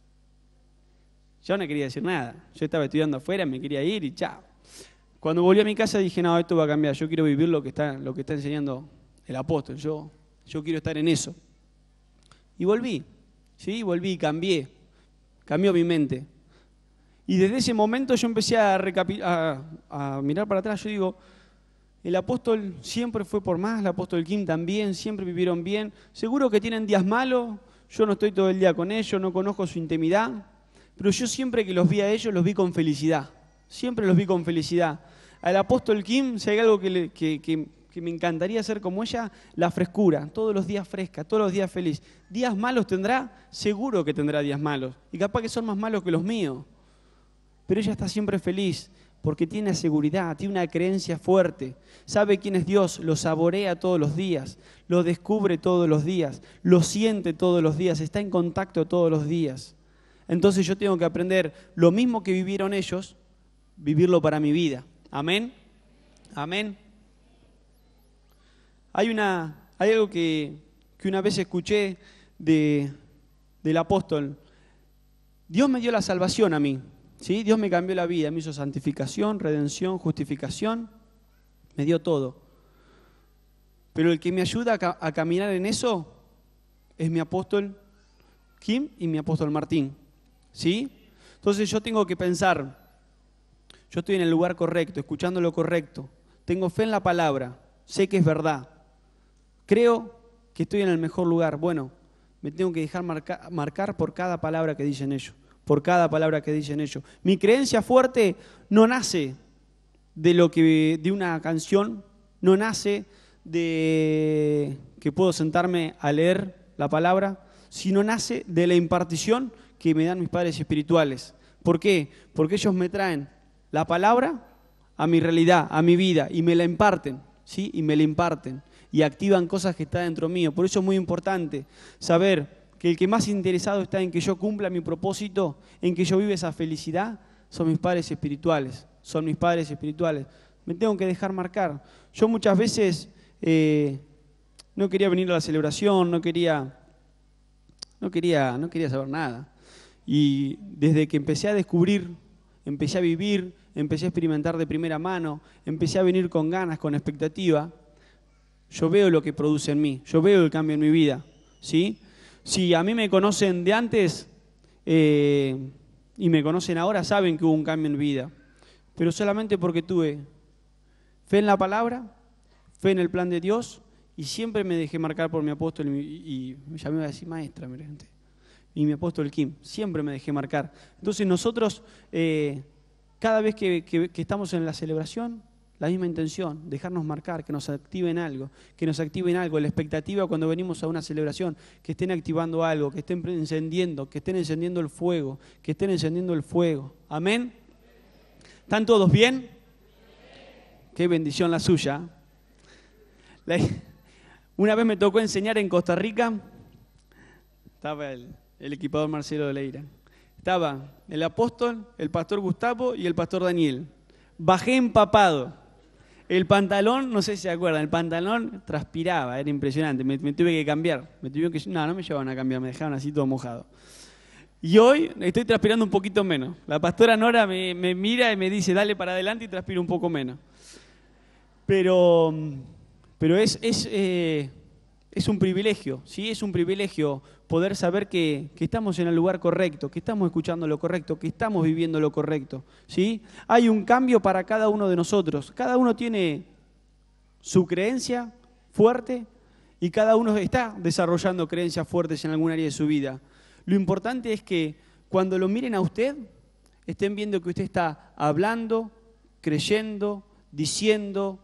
Speaker 5: yo no quería decir nada. Yo estaba estudiando afuera, me quería ir y chao. Cuando volví a mi casa dije, no, esto va a cambiar. Yo quiero vivir lo que está, lo que está enseñando el apóstol. Yo, yo quiero estar en eso. Y volví, ¿sí? Volví y cambié. Cambió mi mente. Y desde ese momento yo empecé a, recapi- a, a mirar para atrás. Yo digo, el apóstol siempre fue por más, el apóstol Kim también, siempre vivieron bien. Seguro que tienen días malos. Yo no estoy todo el día con ellos, no conozco su intimidad. Pero yo siempre que los vi a ellos, los vi con felicidad. Siempre los vi con felicidad. Al apóstol Kim, si hay algo que, le, que, que, que me encantaría hacer como ella, la frescura. Todos los días fresca, todos los días feliz. ¿Días malos tendrá? Seguro que tendrá días malos. Y capaz que son más malos que los míos. Pero ella está siempre feliz porque tiene seguridad, tiene una creencia fuerte. Sabe quién es Dios, lo saborea todos los días, lo descubre todos los días, lo siente todos los días, está en contacto todos los días. Entonces yo tengo que aprender lo mismo que vivieron ellos, vivirlo para mi vida. Amén. Amén. Hay, una, hay algo que, que una vez escuché de, del apóstol. Dios me dio la salvación a mí. ¿Sí? Dios me cambió la vida, me hizo santificación, redención, justificación. Me dio todo. Pero el que me ayuda a, ca- a caminar en eso es mi apóstol Kim y mi apóstol Martín. ¿Sí? Entonces yo tengo que pensar, yo estoy en el lugar correcto, escuchando lo correcto, tengo fe en la palabra, sé que es verdad, creo que estoy en el mejor lugar. Bueno, me tengo que dejar marca, marcar por cada palabra que dicen ellos, por cada palabra que dicen ellos. Mi creencia fuerte no nace de lo que de una canción, no nace de que puedo sentarme a leer la palabra, sino nace de la impartición que me dan mis padres espirituales. ¿Por qué? Porque ellos me traen la palabra a mi realidad, a mi vida, y me la imparten, ¿sí? Y me la imparten, y activan cosas que están dentro mío. Por eso es muy importante saber que el que más interesado está en que yo cumpla mi propósito, en que yo viva esa felicidad, son mis padres espirituales, son mis padres espirituales. Me tengo que dejar marcar. Yo muchas veces eh, no quería venir a la celebración, no quería, no quería, no quería saber nada. Y desde que empecé a descubrir, empecé a vivir, empecé a experimentar de primera mano, empecé a venir con ganas, con expectativa, yo veo lo que produce en mí, yo veo el cambio en mi vida, ¿sí? Si a mí me conocen de antes eh, y me conocen ahora, saben que hubo un cambio en mi vida, pero solamente porque tuve fe en la palabra, fe en el plan de Dios, y siempre me dejé marcar por mi apóstol, y, y, y ya me iba a decir maestra, mire, gente. Y mi apóstol Kim, siempre me dejé marcar. Entonces nosotros, eh, cada vez que, que, que estamos en la celebración, la misma intención, dejarnos marcar, que nos activen algo, que nos activen algo, la expectativa cuando venimos a una celebración, que estén activando algo, que estén encendiendo, que estén encendiendo el fuego, que estén encendiendo el fuego. ¿Amén? ¿Están todos bien? Qué bendición la suya. La, una vez me tocó enseñar en Costa Rica, estaba el... el equipador Marcelo de Leira. Estaba el apóstol, el pastor Gustavo y el pastor Daniel. Bajé empapado. El pantalón, no sé si se acuerdan, el pantalón transpiraba, era impresionante. Me, me tuve que cambiar. Me tuvieron que, no, no me llevaban a cambiar, me dejaban así todo mojado. Y hoy estoy transpirando un poquito menos. La pastora Nora me, me mira y me dice, dale para adelante y transpiro un poco menos. Pero, pero es... es eh, Es un privilegio, ¿sí? Es un privilegio poder saber que, que estamos en el lugar correcto, que estamos escuchando lo correcto, que estamos viviendo lo correcto, ¿sí? Hay un cambio para cada uno de nosotros. Cada uno tiene su creencia fuerte y cada uno está desarrollando creencias fuertes en algún área de su vida. Lo importante es que cuando lo miren a usted, estén viendo que usted está hablando, creyendo, diciendo,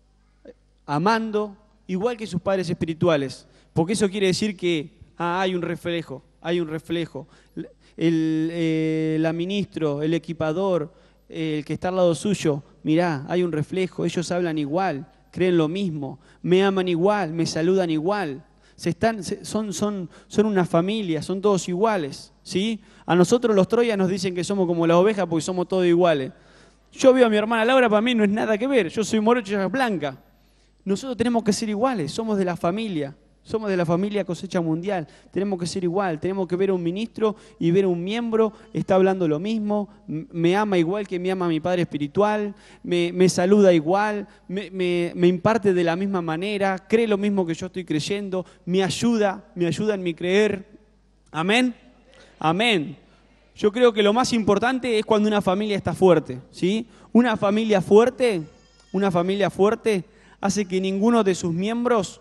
Speaker 5: amando, igual que sus padres espirituales. Porque eso quiere decir que ah, hay un reflejo, hay un reflejo. El, eh, la ministro, el equipador, el que está al lado suyo, mirá, hay un reflejo, ellos hablan igual, creen lo mismo, me aman igual, me saludan igual. Se están, se, son, son, son una familia, son todos iguales, ¿sí? A nosotros los troyas nos dicen que somos como las ovejas porque somos todos iguales. Yo veo a mi hermana Laura, para mí no es nada que ver, yo soy morocho y ella es blanca. Nosotros tenemos que ser iguales, somos de la familia, somos de la familia Cosecha Mundial, tenemos que ser igual, tenemos que ver a un ministro y ver a un miembro, está hablando lo mismo, me ama igual que me ama mi padre espiritual, me, me saluda igual, me, me, me imparte de la misma manera, cree lo mismo que yo estoy creyendo, me ayuda, me ayuda en mi creer. Amén, amén. Yo creo que lo más importante es cuando una familia está fuerte, ¿sí? Una familia fuerte, una familia fuerte hace que ninguno de sus miembros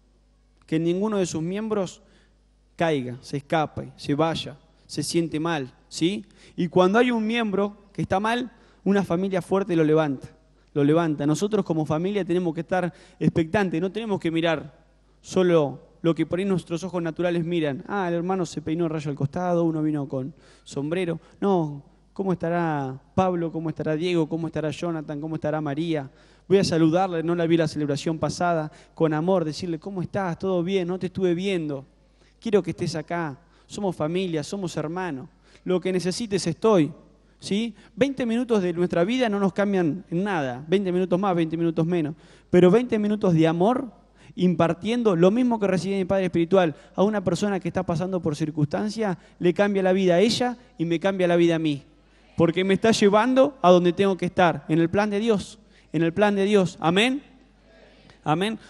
Speaker 5: que ninguno de sus miembros caiga, se escape, se vaya, se siente mal, ¿sí? Y cuando hay un miembro que está mal, una familia fuerte lo levanta, lo levanta. Nosotros como familia tenemos que estar expectantes, no tenemos que mirar solo lo que por ahí nuestros ojos naturales miran. Ah, el hermano se peinó el rayo al costado, uno vino con sombrero. No, ¿cómo estará Pablo? ¿Cómo estará Diego? ¿Cómo estará Jonathan? ¿Cómo estará María? Voy a saludarle, no la vi la celebración pasada, con amor, decirle, ¿cómo estás? ¿Todo bien? No te estuve viendo. Quiero que estés acá. Somos familia, somos hermanos. Lo que necesites estoy, ¿sí? veinte minutos de nuestra vida no nos cambian en nada. veinte minutos más, veinte minutos menos. Pero veinte minutos de amor, impartiendo lo mismo que recibe mi Padre Espiritual a una persona que está pasando por circunstancias, le cambia la vida a ella y me cambia la vida a mí. Porque me está llevando a donde tengo que estar, en el plan de Dios. En el plan de Dios. Amén. Amén.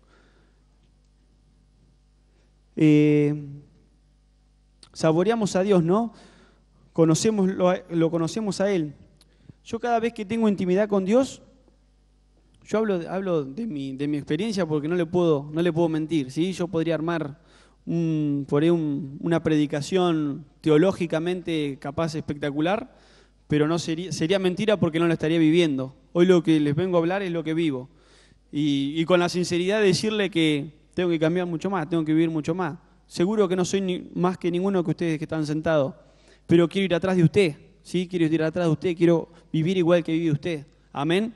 Speaker 5: Eh, saboreamos a Dios, ¿no? Conocemos, lo, lo conocemos a Él. Yo cada vez que tengo intimidad con Dios, yo hablo, hablo de, mi, de mi experiencia porque no le puedo, no le puedo mentir, ¿sí? Yo podría armar un, por ahí un, una predicación teológicamente capaz espectacular, pero no sería, sería mentira porque no lo estaría viviendo. Hoy lo que les vengo a hablar es lo que vivo. Y, y con la sinceridad de decirle que tengo que cambiar mucho más, tengo que vivir mucho más. Seguro que no soy ni, más que ninguno de ustedes que están sentados, pero quiero ir atrás de usted, ¿sí? Quiero ir atrás de usted, quiero vivir igual que vive usted. Amén.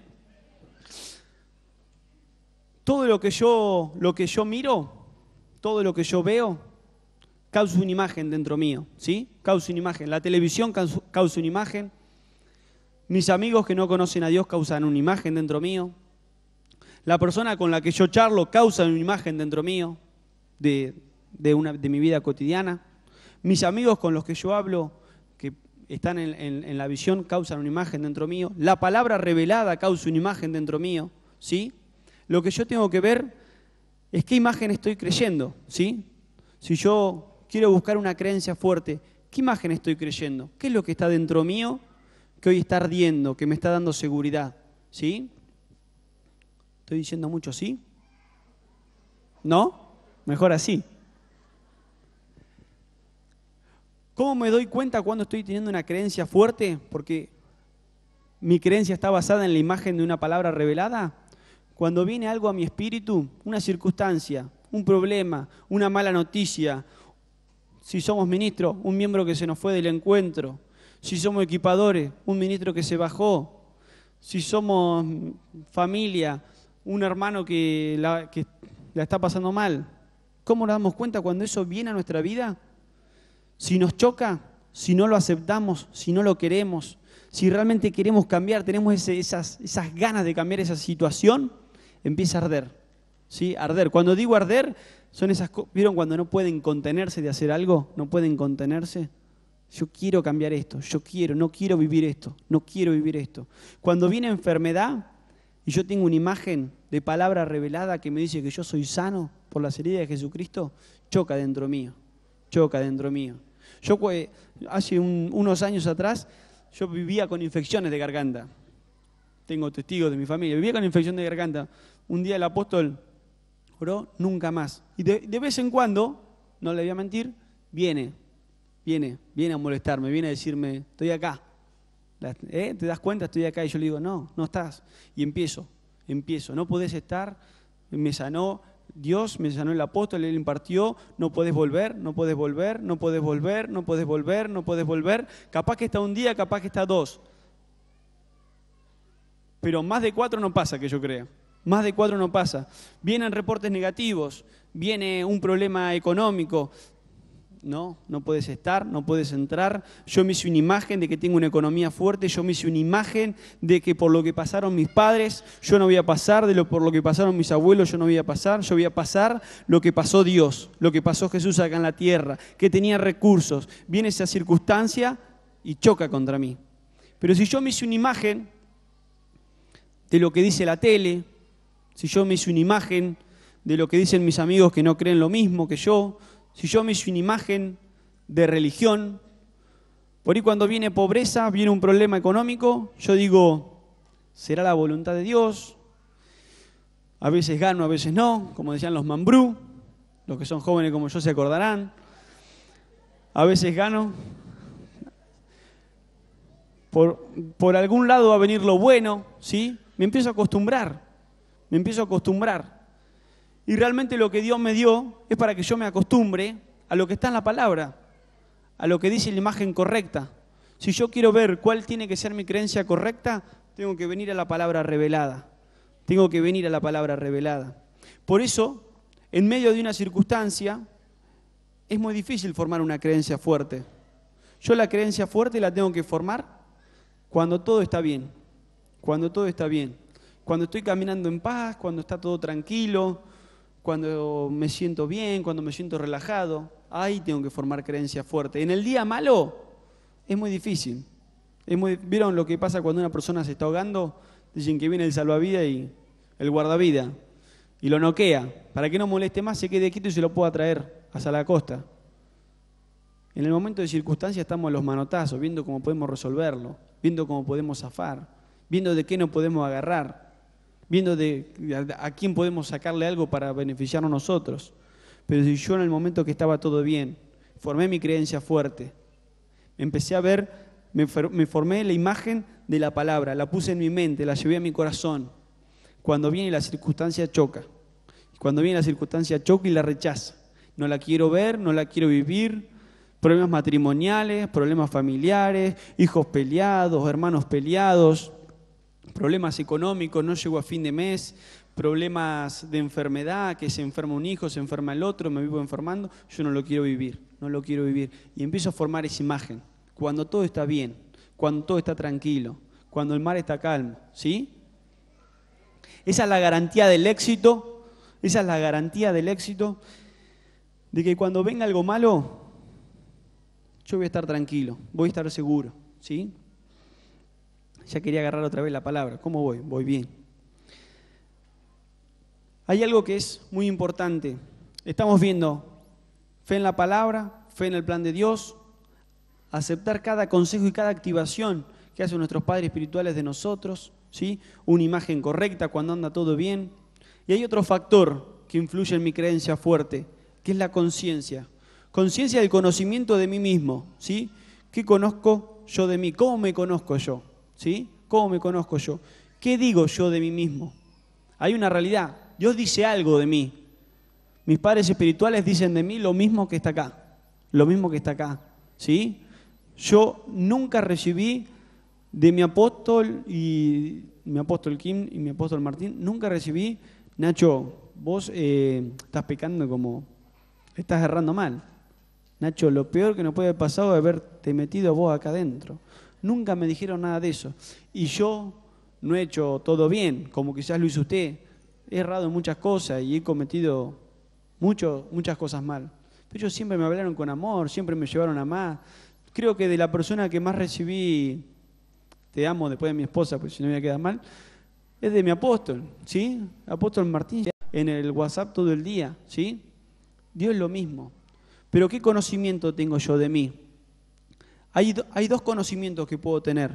Speaker 5: Todo lo que yo, lo que yo miro, todo lo que yo veo, causa una imagen dentro mío, ¿sí? Causa una imagen. La televisión causa, causa una imagen. Mis amigos que no conocen a Dios causan una imagen dentro mío. La persona con la que yo charlo causa una imagen dentro mío de, de, una, de mi vida cotidiana. Mis amigos con los que yo hablo, que están en, en, en la visión, causan una imagen dentro mío. La palabra revelada causa una imagen dentro mío, ¿sí? Lo que yo tengo que ver es qué imagen estoy creyendo, ¿sí? Si yo quiero buscar una creencia fuerte, ¿qué imagen estoy creyendo? ¿Qué es lo que está dentro mío que hoy está ardiendo, que me está dando seguridad? ¿Sí? ¿Estoy diciendo mucho sí? ¿No? Mejor así. ¿Cómo me doy cuenta cuando estoy teniendo una creencia fuerte? Porque mi creencia está basada en la imagen de una palabra revelada. Cuando viene algo a mi espíritu, una circunstancia, un problema, una mala noticia, si somos ministros, un miembro que se nos fue del encuentro, si somos equipadores, un ministro que se bajó, si somos familia, un hermano que la, que la está pasando mal. ¿Cómo nos damos cuenta cuando eso viene a nuestra vida? Si nos choca, si no lo aceptamos, si no lo queremos, si realmente queremos cambiar, tenemos ese, esas, esas ganas de cambiar esa situación, empieza a arder, ¿sí? Arder. Cuando digo arder, son esas cosas, ¿vieron cuando no pueden contenerse de hacer algo? No pueden contenerse. Yo quiero cambiar esto, yo quiero, no quiero vivir esto, no quiero vivir esto. Cuando viene enfermedad y yo tengo una imagen de palabra revelada que me dice que yo soy sano por las heridas de Jesucristo, choca dentro mío, choca dentro mío. Yo hace un, unos años atrás, yo vivía con infecciones de garganta. Tengo testigos de mi familia, vivía con infección de garganta. Un día el apóstol oró, nunca más. Y de, de vez en cuando, no le voy a mentir, viene, viene, viene a molestarme, viene a decirme, estoy acá. ¿Eh? ¿Te das cuenta? Estoy acá. Y yo le digo, no, no estás. Y empiezo, empiezo, no podés estar, me sanó Dios, me sanó el apóstol, él impartió, no podés volver, no podés volver, no podés volver, no podés volver, no podés volver. Capaz que está un día, capaz que está dos. Pero más de cuatro no pasa, que yo crea. Más de cuatro no pasa. Vienen reportes negativos, viene un problema económico. No, no puedes estar, no puedes entrar. Yo me hice una imagen de que tengo una economía fuerte, yo me hice una imagen de que por lo que pasaron mis padres, yo no voy a pasar, de lo por lo que pasaron mis abuelos, yo no voy a pasar, yo voy a pasar lo que pasó Dios, lo que pasó Jesús acá en la tierra, que tenía recursos. Viene esa circunstancia y choca contra mí. Pero si yo me hice una imagen de lo que dice la tele, si yo me hice una imagen de lo que dicen mis amigos que no creen lo mismo que yo, si yo me hice una imagen de religión, por ahí cuando viene pobreza, viene un problema económico, yo digo, ¿será la voluntad de Dios? A veces gano, a veces no, como decían los mambrú, los que son jóvenes como yo se acordarán. A veces gano. Por, por algún lado va a venir lo bueno, ¿sí? Me empiezo a acostumbrar, me empiezo a acostumbrar. Y realmente lo que Dios me dio es para que yo me acostumbre a lo que está en la palabra, a lo que dice la imagen correcta. Si yo quiero ver cuál tiene que ser mi creencia correcta, tengo que venir a la palabra revelada. Tengo que venir a la palabra revelada. Por eso, en medio de una circunstancia, es muy difícil formar una creencia fuerte. Yo la creencia fuerte la tengo que formar cuando todo está bien. Cuando todo está bien. Cuando estoy caminando en paz, cuando está todo tranquilo, cuando me siento bien, cuando me siento relajado, ahí tengo que formar creencia fuerte. En el día malo es muy difícil. Es muy, ¿vieron lo que pasa cuando una persona se está ahogando? Dicen que viene el salvavidas y el guardavida y lo noquea. Para que no moleste más, se quede quieto y se lo pueda traer hasta la costa. En el momento de circunstancia estamos a los manotazos, viendo cómo podemos resolverlo, viendo cómo podemos zafar, viendo de qué nos podemos agarrar, viendo de a, a quién podemos sacarle algo para beneficiarnos nosotros. Pero si yo en el momento que estaba todo bien, formé mi creencia fuerte, empecé a ver, me, me formé la imagen de la palabra, la puse en mi mente, la llevé a mi corazón. Cuando viene la circunstancia choca, cuando viene la circunstancia choca y la rechaza. No la quiero ver, no la quiero vivir. Problemas matrimoniales, problemas familiares, hijos peleados, hermanos peleados, problemas económicos, no llego a fin de mes, problemas de enfermedad, que se enferma un hijo, se enferma el otro, me vivo enfermando, yo no lo quiero vivir, no lo quiero vivir. Y empiezo a formar esa imagen, cuando todo está bien, cuando todo está tranquilo, cuando el mar está calmo, ¿sí? Esa es la garantía del éxito, esa es la garantía del éxito, de que cuando venga algo malo, yo voy a estar tranquilo, voy a estar seguro, ¿sí? Ya quería agarrar otra vez la palabra. ¿Cómo voy? Voy bien. Hay algo que es muy importante. Estamos viendo fe en la palabra, fe en el plan de Dios, aceptar cada consejo y cada activación que hacen nuestros padres espirituales de nosotros, ¿sí? Una imagen correcta cuando anda todo bien. Y hay otro factor que influye en mi creencia fuerte, que es la conciencia. Conciencia del conocimiento de mí mismo, ¿sí? ¿Qué conozco yo de mí? ¿Cómo me conozco yo? ¿Sí? ¿Cómo me conozco yo? ¿Qué digo yo de mí mismo? Hay una realidad. Dios dice algo de mí. Mis padres espirituales dicen de mí lo mismo que está acá. Lo mismo que está acá, ¿sí? Yo nunca recibí de mi apóstol y mi apóstol Kim y mi apóstol Martín, nunca recibí, Nacho, vos eh, estás pecando como, estás errando mal. Nacho, lo peor que nos puede haber pasado es haberte metido vos acá adentro. Nunca me dijeron nada de eso. Y yo no he hecho todo bien, como quizás lo hizo usted. He errado en muchas cosas y he cometido mucho, muchas cosas mal. Pero ellos siempre me hablaron con amor, siempre me llevaron a más. Creo que de la persona que más recibí, te amo después de mi esposa, porque si no me queda mal, es de mi apóstol, ¿sí? Apóstol Martín, en el WhatsApp todo el día, ¿sí? Dios es lo mismo. Pero ¿qué conocimiento tengo yo de mí? Hay, do, hay dos conocimientos que puedo tener.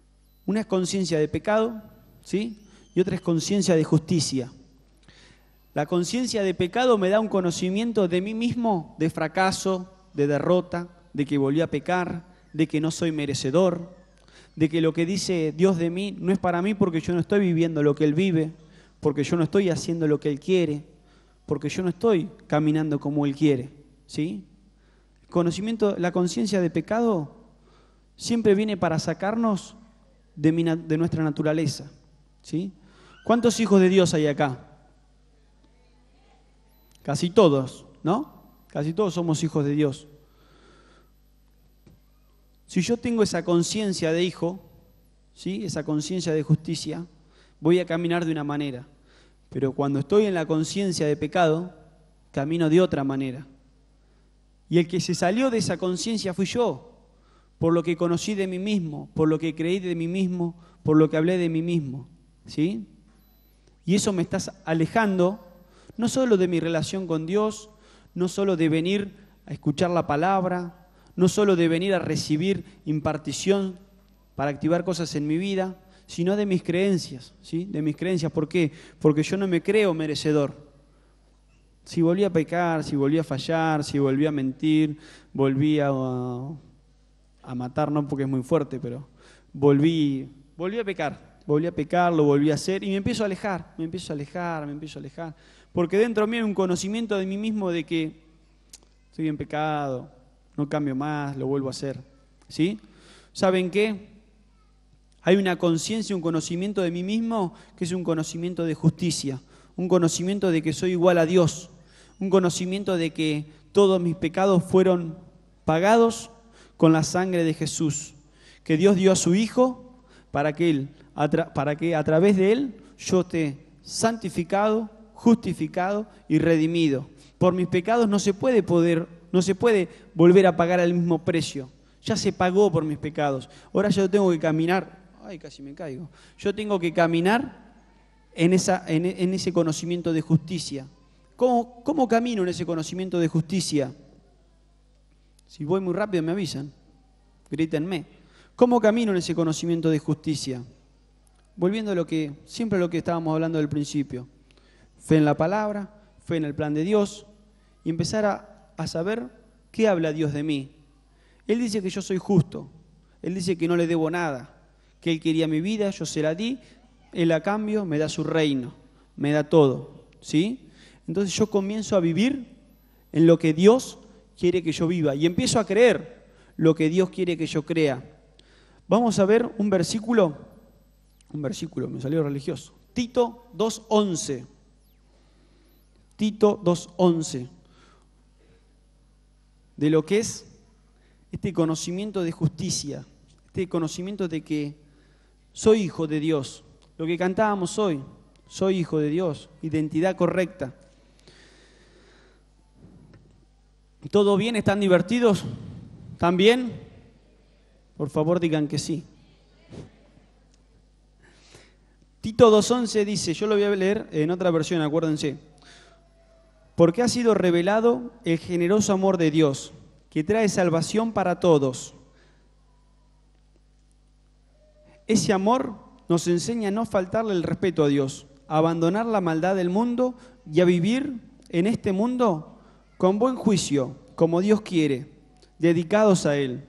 Speaker 5: Una es conciencia de pecado, ¿sí? Y otra es conciencia de justicia. La conciencia de pecado me da un conocimiento de mí mismo, de fracaso, de derrota, de que volví a pecar, de que no soy merecedor, de que lo que dice Dios de mí no es para mí porque yo no estoy viviendo lo que Él vive, porque yo no estoy haciendo lo que Él quiere, porque yo no estoy caminando como Él quiere, ¿sí? El conocimiento, la conciencia de pecado siempre viene para sacarnos de, mi, de nuestra naturaleza, ¿sí? ¿Cuántos hijos de Dios hay acá? Casi todos, ¿no? Casi todos somos hijos de Dios. Si yo tengo esa conciencia de hijo, ¿sí? Esa conciencia de justicia, voy a caminar de una manera. Pero cuando estoy en la conciencia de pecado, camino de otra manera. Y el que se salió de esa conciencia fui yo, por lo que conocí de mí mismo, por lo que creí de mí mismo, por lo que hablé de mí mismo, ¿sí? Y eso me está alejando no solo de mi relación con Dios, no solo de venir a escuchar la palabra, no solo de venir a recibir impartición para activar cosas en mi vida, sino de mis creencias, ¿sí? De mis creencias. ¿Por qué? Porque yo no me creo merecedor. Si volví a pecar, si volví a fallar, si volví a mentir, volví a, a matar, no porque es muy fuerte, pero volví, volví a pecar, volví a pecar, lo volví a hacer y me empiezo a alejar, me empiezo a alejar, me empiezo a alejar. Porque dentro de mí hay un conocimiento de mí mismo de que estoy en pecado, no cambio más, lo vuelvo a hacer, ¿sí? ¿Saben qué? Hay una conciencia, un conocimiento de mí mismo que es un conocimiento de justicia, un conocimiento de que soy igual a Dios, un conocimiento de que todos mis pecados fueron pagados con la sangre de Jesús, que Dios dio a su Hijo para que, él, para que a través de Él yo esté santificado, justificado y redimido. Por mis pecados no se puede poder, no se puede volver a pagar al mismo precio. Ya se pagó por mis pecados. Ahora yo tengo que caminar. Ay, casi me caigo. Yo tengo que caminar en, esa, en, en ese conocimiento de justicia. ¿Cómo, ¿Cómo camino en ese conocimiento de justicia? Si voy muy rápido me avisan. Grítenme. ¿Cómo camino en ese conocimiento de justicia? Volviendo a lo que, siempre a lo que estábamos hablando del principio. Fe en la palabra, fe en el plan de Dios y empezar a, a saber qué habla Dios de mí. Él dice que yo soy justo. Él dice que no le debo nada. Que Él quería mi vida, yo se la di. Él a cambio me da su reino, me da todo, ¿sí? Entonces yo comienzo a vivir en lo que Dios quiere que yo viva y empiezo a creer lo que Dios quiere que yo crea. Vamos a ver un versículo, un versículo, me salió religioso. Tito dos once. Tito dos once. De lo que es este conocimiento de justicia, este conocimiento de que soy hijo de Dios. Lo que cantábamos hoy, soy hijo de Dios, identidad correcta. ¿Todo bien? ¿Están divertidos? ¿Están bien? Por favor digan que sí. Tito dos once dice, yo lo voy a leer en otra versión, acuérdense. Porque ha sido revelado el generoso amor de Dios, que trae salvación para todos. Ese amor nos enseña a no faltarle el respeto a Dios, a abandonar la maldad del mundo y a vivir en este mundo con buen juicio, como Dios quiere, dedicados a Él.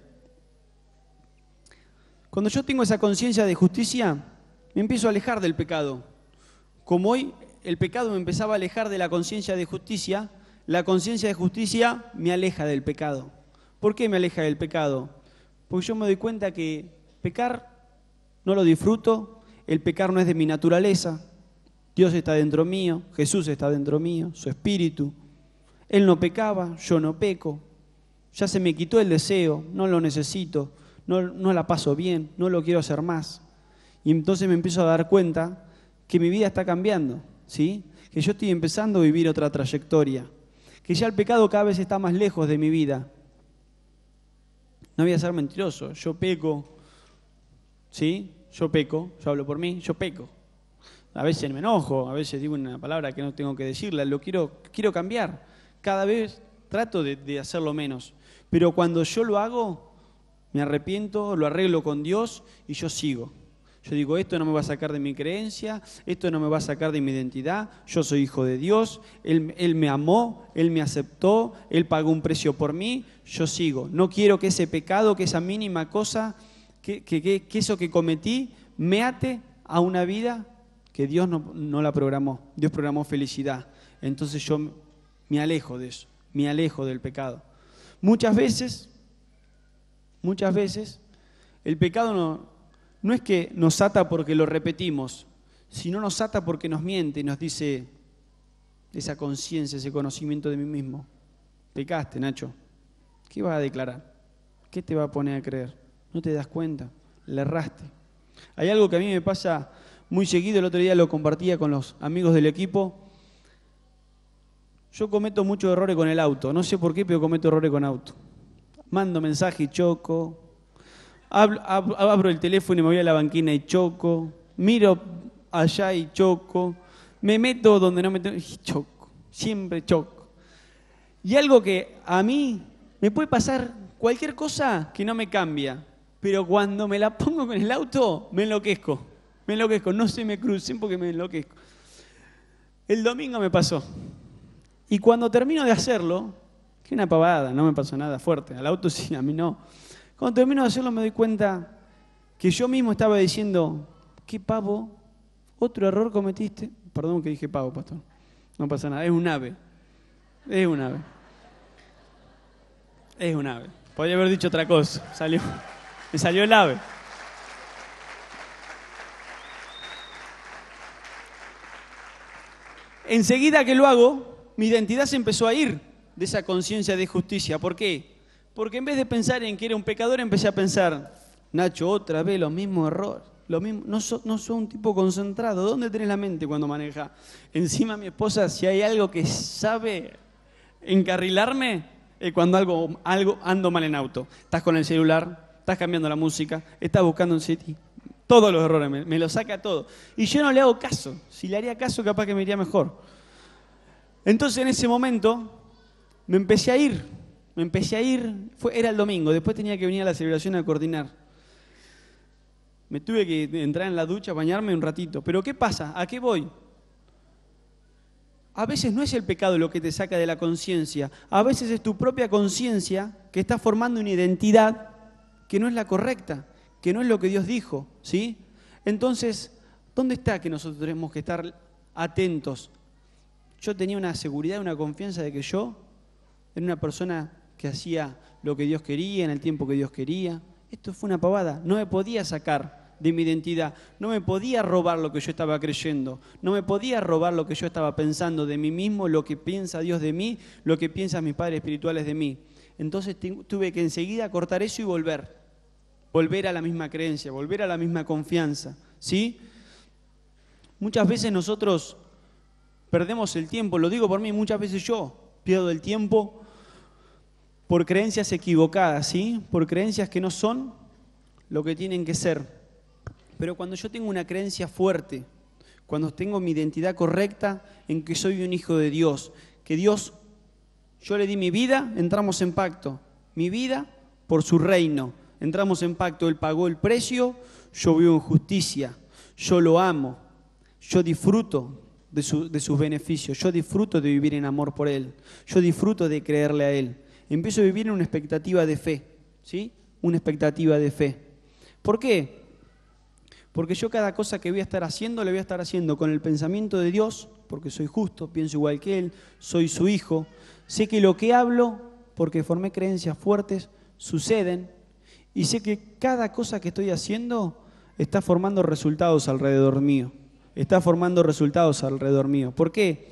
Speaker 5: Cuando yo tengo esa conciencia de justicia, me empiezo a alejar del pecado. Como hoy el pecado me empezaba a alejar de la conciencia de justicia, la conciencia de justicia me aleja del pecado. ¿Por qué me aleja del pecado? Porque yo me doy cuenta que pecar no lo disfruto, el pecar no es de mi naturaleza, Dios está dentro mío, Jesús está dentro mío, su espíritu. Él no pecaba, yo no peco, ya se me quitó el deseo, no lo necesito, no, no la paso bien, no lo quiero hacer más. Y entonces me empiezo a dar cuenta que mi vida está cambiando, ¿sí? Que yo estoy empezando a vivir otra trayectoria, que ya el pecado cada vez está más lejos de mi vida. No voy a ser mentiroso, yo peco, ¿sí? Yo peco, yo hablo por mí, yo peco. A veces me enojo, a veces digo una palabra que no tengo que decirla, lo quiero, quiero cambiar. Cada vez trato de, de hacerlo menos. Pero cuando yo lo hago, me arrepiento, lo arreglo con Dios y yo sigo. Yo digo, esto no me va a sacar de mi creencia, esto no me va a sacar de mi identidad, yo soy hijo de Dios, Él, Él me amó, Él me aceptó, Él pagó un precio por mí, yo sigo. No quiero que ese pecado, que esa mínima cosa, que, que, que, que eso que cometí, me ate a una vida que Dios no, no la programó. Dios programó felicidad. Entonces yo me alejo de eso, me alejo del pecado. Muchas veces, muchas veces, el pecado no... No es que nos ata porque lo repetimos, sino nos ata porque nos miente y nos dice esa conciencia, ese conocimiento de mí mismo. Pecaste, Nacho. ¿Qué vas a declarar? ¿Qué te va a poner a creer? ¿No te das cuenta? Le erraste. Hay algo que a mí me pasa muy seguido, el otro día lo compartía con los amigos del equipo. Yo cometo muchos errores con el auto, no sé por qué, pero cometo errores con auto. Mando mensaje y choco. Abro, abro el teléfono y me voy a la banquina y choco, miro allá y choco, me meto donde no me tengo y choco, siempre choco. Y algo que a mí me puede pasar cualquier cosa que no me cambia, pero cuando me la pongo con el auto me enloquezco, me enloquezco, no se me crucen porque me enloquezco. El domingo me pasó y cuando termino de hacerlo, que una pavada, no me pasó nada fuerte, al auto sí, a mí no. Cuando termino de hacerlo me doy cuenta que yo mismo estaba diciendo, ¿qué pavo? ¿Otro error cometiste? Perdón que dije pavo, pastor. No pasa nada, es un ave. Es un ave. Es un ave. Podría haber dicho otra cosa. Salió. Me salió el ave. Enseguida que lo hago, mi identidad se empezó a ir de esa conciencia de justicia. ¿Por qué? Porque en vez de pensar en que era un pecador, empecé a pensar, Nacho, otra vez los mismos errores, lo mismo, no sos no so un tipo concentrado. ¿Dónde tenés la mente cuando manejas? Encima mi esposa, si hay algo que sabe encarrilarme, es cuando algo, algo ando mal en auto. Estás con el celular, estás cambiando la música, estás buscando un sitio. Todos los errores, me, me lo saca todo. Y yo no le hago caso. Si le haría caso, capaz que me iría mejor. Entonces en ese momento me empecé a ir. Me empecé a ir, fue, era el domingo, después tenía que venir a la celebración a coordinar. Me tuve que entrar en la ducha, bañarme un ratito. Pero ¿qué pasa? ¿A qué voy? A veces no es el pecado lo que te saca de la conciencia, a veces es tu propia conciencia que está formando una identidad que no es la correcta, que no es lo que Dios dijo, ¿sí? Entonces, ¿dónde está que nosotros tenemos que estar atentos? Yo tenía una seguridad, una confianza de que yo era una persona que hacía lo que Dios quería, en el tiempo que Dios quería. Esto fue una pavada. No me podía sacar de mi identidad. No me podía robar lo que yo estaba creyendo. No me podía robar lo que yo estaba pensando de mí mismo, lo que piensa Dios de mí, lo que piensan mis padres espirituales de mí. Entonces tuve que enseguida cortar eso y volver. Volver a la misma creencia, volver a la misma confianza. ¿Sí? Muchas veces nosotros perdemos el tiempo. Lo digo por mí, muchas veces yo pierdo el tiempo por creencias equivocadas, ¿sí? Por creencias que no son lo que tienen que ser. Pero cuando yo tengo una creencia fuerte, cuando tengo mi identidad correcta en que soy un hijo de Dios, que Dios, yo le di mi vida, entramos en pacto. Mi vida por su reino. Entramos en pacto, Él pagó el precio, yo vivo en justicia, yo lo amo, yo disfruto de, su, de sus beneficios, yo disfruto de vivir en amor por Él, yo disfruto de creerle a Él. Empiezo a vivir en una expectativa de fe, ¿sí? Una expectativa de fe. ¿Por qué? Porque yo cada cosa que voy a estar haciendo, le voy a estar haciendo con el pensamiento de Dios, porque soy justo, pienso igual que Él, soy su hijo. Sé que lo que hablo, porque formé creencias fuertes, suceden. Y sé que cada cosa que estoy haciendo está formando resultados alrededor mío. Está formando resultados alrededor mío. ¿Por qué?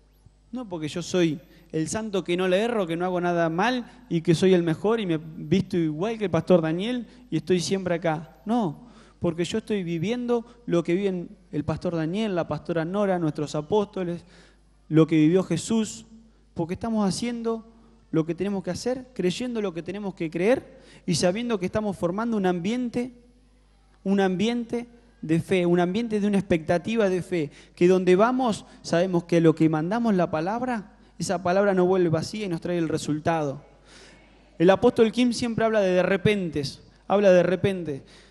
Speaker 5: No porque yo soy el santo que no le erro, que no hago nada mal y que soy el mejor y me visto igual que el pastor Daniel y estoy siempre acá. No, porque yo estoy viviendo lo que viven el pastor Daniel, la pastora Nora, nuestros apóstoles, lo que vivió Jesús, porque estamos haciendo lo que tenemos que hacer, creyendo lo que tenemos que creer y sabiendo que estamos formando un ambiente, un ambiente de fe, un ambiente de una expectativa de fe, que donde vamos sabemos que lo que mandamos la palabra, esa palabra no vuelve vacía y nos trae el resultado. El apóstol Kim siempre habla de de repentes, habla de repente.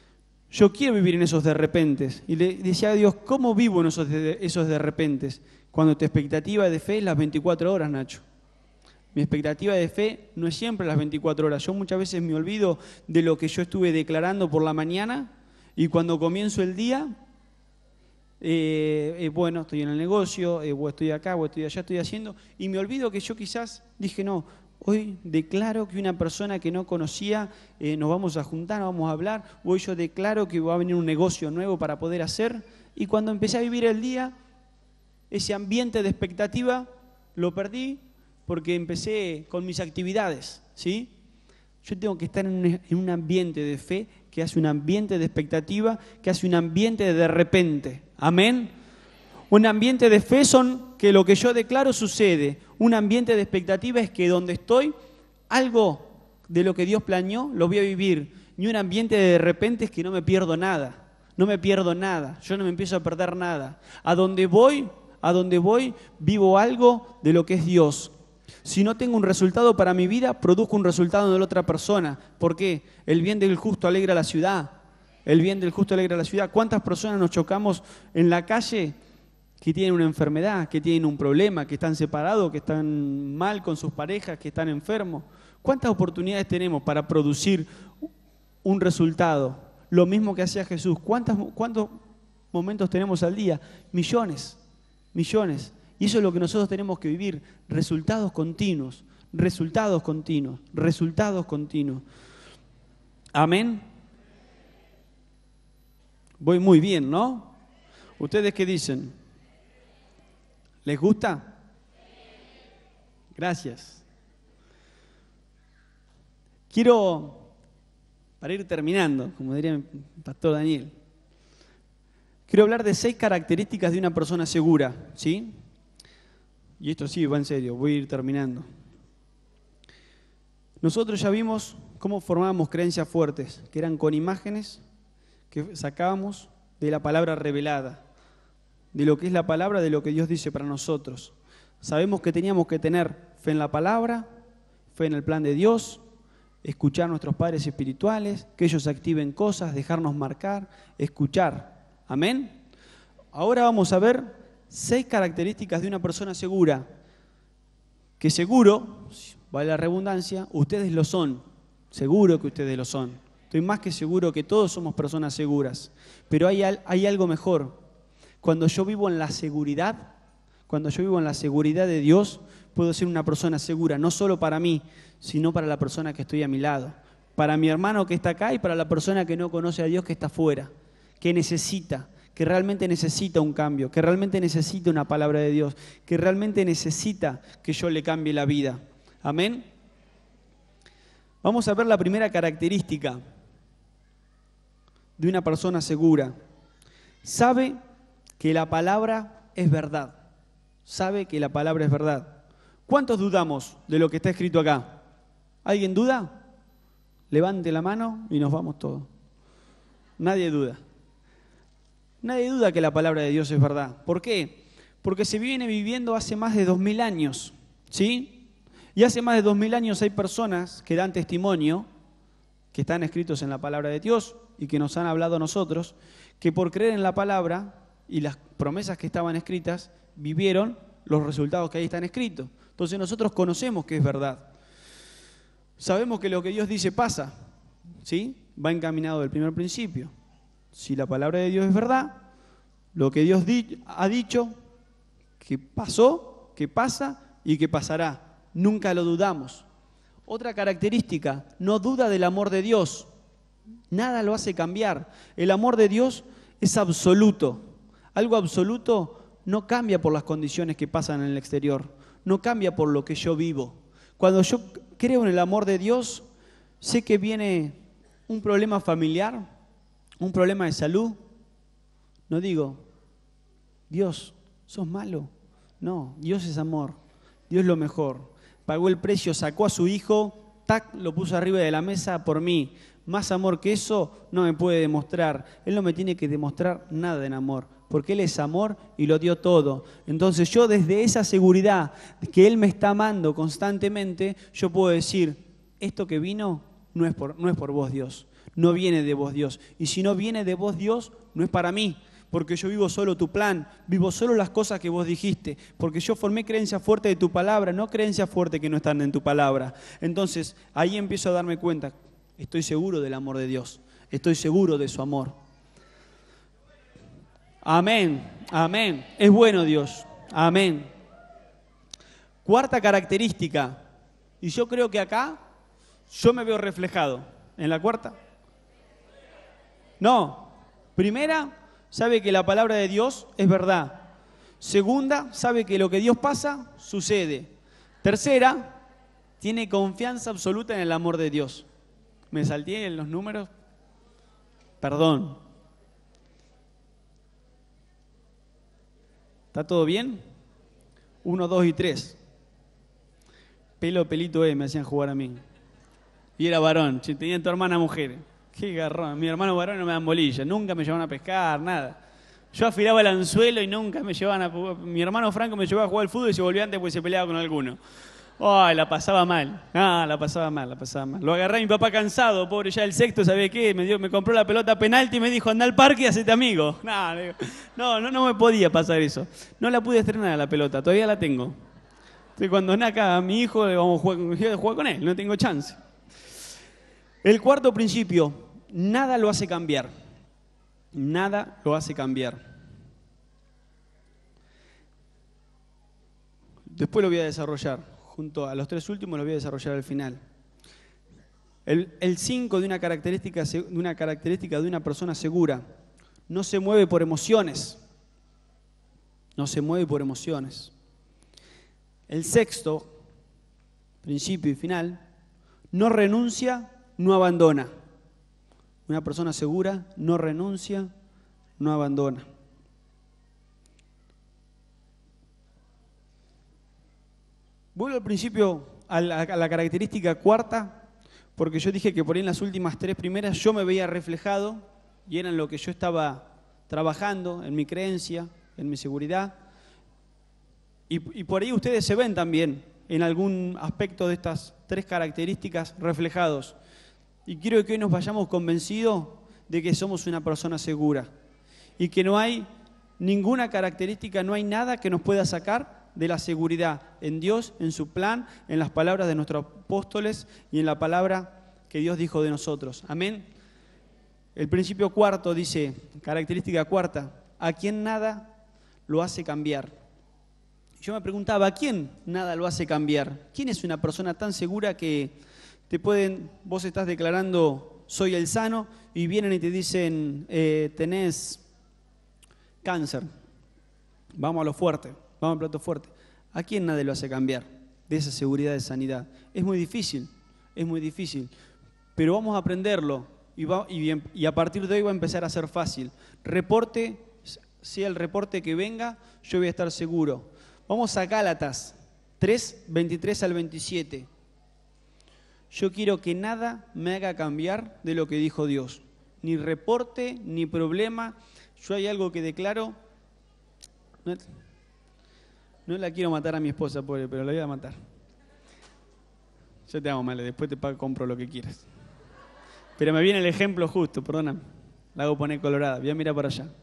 Speaker 5: yo quiero vivir en esos de repentes. Y le decía a Dios, ¿cómo vivo en esos de, esos de repentes? Cuando tu expectativa de fe es las veinticuatro horas, Nacho. Mi expectativa de fe no es siempre las veinticuatro horas. Yo muchas veces me olvido de lo que yo estuve declarando por la mañana y cuando comienzo el día, eh, eh, bueno, estoy en el negocio, eh, o estoy acá, o estoy allá, estoy haciendo, y me olvido que yo quizás dije, no, hoy declaro que una persona que no conocía, eh, nos vamos a juntar, nos vamos a hablar, hoy yo declaro que va a venir un negocio nuevo para poder hacer, y cuando empecé a vivir el día, ese ambiente de expectativa lo perdí porque empecé con mis actividades, ¿sí? Yo tengo que estar en un, en un ambiente de fe que hace un ambiente de expectativa, que hace un ambiente de, de repente. Amén. Un ambiente de fe son que lo que yo declaro sucede. Un ambiente de expectativa es que donde estoy, algo de lo que Dios planeó lo voy a vivir. Y un ambiente de, de repente es que no me pierdo nada. No me pierdo nada. Yo no me empiezo a perder nada. A donde voy, a donde voy, vivo algo de lo que es Dios. Si no tengo un resultado para mi vida, produzco un resultado de la otra persona. ¿Por qué? El bien del justo alegra la ciudad. El bien del justo alegra la ciudad. ¿Cuántas personas nos chocamos en la calle que tienen una enfermedad, que tienen un problema, que están separados, que están mal con sus parejas, que están enfermos? ¿Cuántas oportunidades tenemos para producir un resultado? Lo mismo que hacía Jesús. ¿Cuántas, ¿Cuántos momentos tenemos al día? Millones, millones. Y eso es lo que nosotros tenemos que vivir, resultados continuos, resultados continuos, resultados continuos. Amén. Voy muy bien, ¿no? ¿Ustedes qué dicen? ¿Les gusta? Gracias. Quiero, para ir terminando, como diría el pastor Daniel, quiero hablar de seis características de una persona segura, ¿sí? Y esto sí, va en serio, voy a ir terminando. Nosotros ya vimos cómo formábamos creencias fuertes, que eran con imágenes que sacábamos de la palabra revelada, de lo que es la palabra, de lo que Dios dice para nosotros. Sabemos que teníamos que tener fe en la palabra, fe en el plan de Dios, escuchar a nuestros padres espirituales, que ellos activen cosas, dejarnos marcar, escuchar. ¿Amén? Ahora vamos a ver seis características de una persona segura, que seguro, vale la redundancia, ustedes lo son, seguro que ustedes lo son. Estoy más que seguro que todos somos personas seguras, pero hay, hay algo mejor. Cuando yo vivo en la seguridad, cuando yo vivo en la seguridad de Dios, puedo ser una persona segura, no solo para mí, sino para la persona que estoy a mi lado, para mi hermano que está acá y para la persona que no conoce a Dios, que está afuera, que necesita, que realmente necesita un cambio, que realmente necesita una palabra de Dios, que realmente necesita que yo le cambie la vida. Amén. Vamos a ver la primera característica de una persona segura. Sabe que la palabra es verdad. Sabe que la palabra es verdad. ¿Cuántos dudamos de lo que está escrito acá? ¿Alguien duda? Levante la mano y nos vamos todos. Nadie duda. Nadie duda que la palabra de Dios es verdad. ¿Por qué? Porque se viene viviendo hace más de dos mil años, ¿sí? Y hace más de dos mil años hay personas que dan testimonio, que están escritos en la palabra de Dios y que nos han hablado a nosotros, que por creer en la palabra y las promesas que estaban escritas, vivieron los resultados que ahí están escritos. Entonces nosotros conocemos que es verdad. Sabemos que lo que Dios dice pasa, ¿sí? Va encaminado del primer principio. Si la palabra de Dios es verdad, lo que Dios di- ha dicho, que pasó, que pasa y que pasará. Nunca lo dudamos. Otra característica, no duda del amor de Dios. Nada lo hace cambiar. El amor de Dios es absoluto. Algo absoluto no cambia por las condiciones que pasan en el exterior. No cambia por lo que yo vivo. Cuando yo creo en el amor de Dios, sé que viene un problema familiar, un problema de salud, no digo, Dios, sos malo. No, Dios es amor, Dios es lo mejor. Pagó el precio, sacó a su hijo, tac, lo puso arriba de la mesa por mí. Más amor que eso no me puede demostrar. Él no me tiene que demostrar nada en amor, porque Él es amor y lo dio todo. Entonces yo desde esa seguridad de que Él me está amando constantemente, yo puedo decir, esto que vino no es por, no es por vos, Dios. No viene de vos, Dios. Y si no viene de vos, Dios, no es para mí. Porque yo vivo solo tu plan, vivo solo las cosas que vos dijiste, porque yo formé creencias fuertes de tu palabra, no creencias fuertes que no están en tu palabra. Entonces, ahí empiezo a darme cuenta, estoy seguro del amor de Dios, estoy seguro de su amor. Amén, amén, es bueno Dios, amén. Cuarta característica, y yo creo que acá, yo me veo reflejado, ¿en la cuarta? No, primera, sabe que la palabra de Dios es verdad. Segunda, sabe que lo que Dios pasa, sucede. Tercera, tiene confianza absoluta en el amor de Dios. ¿Me salté en los números? Perdón. ¿Está todo bien? Uno, dos y tres. Pelo, pelito, E, me hacían jugar a mí. Y era varón, tenía tu hermana mujer. Qué garrón, mi hermano varón no me dan bolilla, nunca me llevaban a pescar, nada. Yo afilaba el anzuelo y nunca me llevaban a... Mi hermano Franco me llevaba a jugar al fútbol y se volvía antes porque se peleaba con alguno. Ay, la pasaba mal, ah, la pasaba mal, la pasaba mal. Lo agarré a mi papá cansado, pobre ya el sexto, ¿sabe qué? Me, dio, me compró la pelota penalti y me dijo, anda al parque y hacete amigo. No, no, no, no me podía pasar eso. No la pude estrenar a la pelota, todavía la tengo. Entonces cuando naca a mi hijo, vamos a jugar, jugar con él, no tengo chance. El cuarto principio, nada lo hace cambiar. Nada lo hace cambiar. Después lo voy a desarrollar. Junto a los tres últimos lo voy a desarrollar al final. El cinco de una característica de una característica de una persona segura. No se mueve por emociones. No se mueve por emociones. El sexto, principio y final, no renuncia, no abandona. Una persona segura no renuncia, no abandona. Vuelvo al principio, a la, a la característica cuarta, porque yo dije que por ahí en las últimas tres primeras yo me veía reflejado y eran lo que yo estaba trabajando en mi creencia, en mi seguridad. Y, y por ahí ustedes se ven también en algún aspecto de estas tres características reflejados. Y quiero que hoy nos vayamos convencidos de que somos una persona segura y que no hay ninguna característica, no hay nada que nos pueda sacar de la seguridad en Dios, en su plan, en las palabras de nuestros apóstoles y en la palabra que Dios dijo de nosotros. Amén. El principio cuarto dice, característica cuarta, ¿a quién nada lo hace cambiar? Yo me preguntaba, ¿a quién nada lo hace cambiar? ¿Quién es una persona tan segura que te pueden, vos estás declarando, soy el sano, y vienen y te dicen, eh, tenés cáncer, vamos a lo fuerte, vamos al plato fuerte? ¿A quién nadie lo hace cambiar de esa seguridad de sanidad? Es muy difícil, es muy difícil, pero vamos a aprenderlo y, va, y, y a partir de hoy va a empezar a ser fácil. Reporte, sea el reporte que venga, yo voy a estar seguro. Vamos a Gálatas tres, veintitrés al veintisiete. Yo quiero que nada me haga cambiar de lo que dijo Dios. Ni reporte, ni problema. Yo hay algo que declaro. No, no la quiero matar a mi esposa, pobre, pero la voy a matar. Yo te amo, Male, después te pago, compro lo que quieras. Pero me viene el ejemplo justo, perdóname. La hago poner colorada, voy a mirar para allá.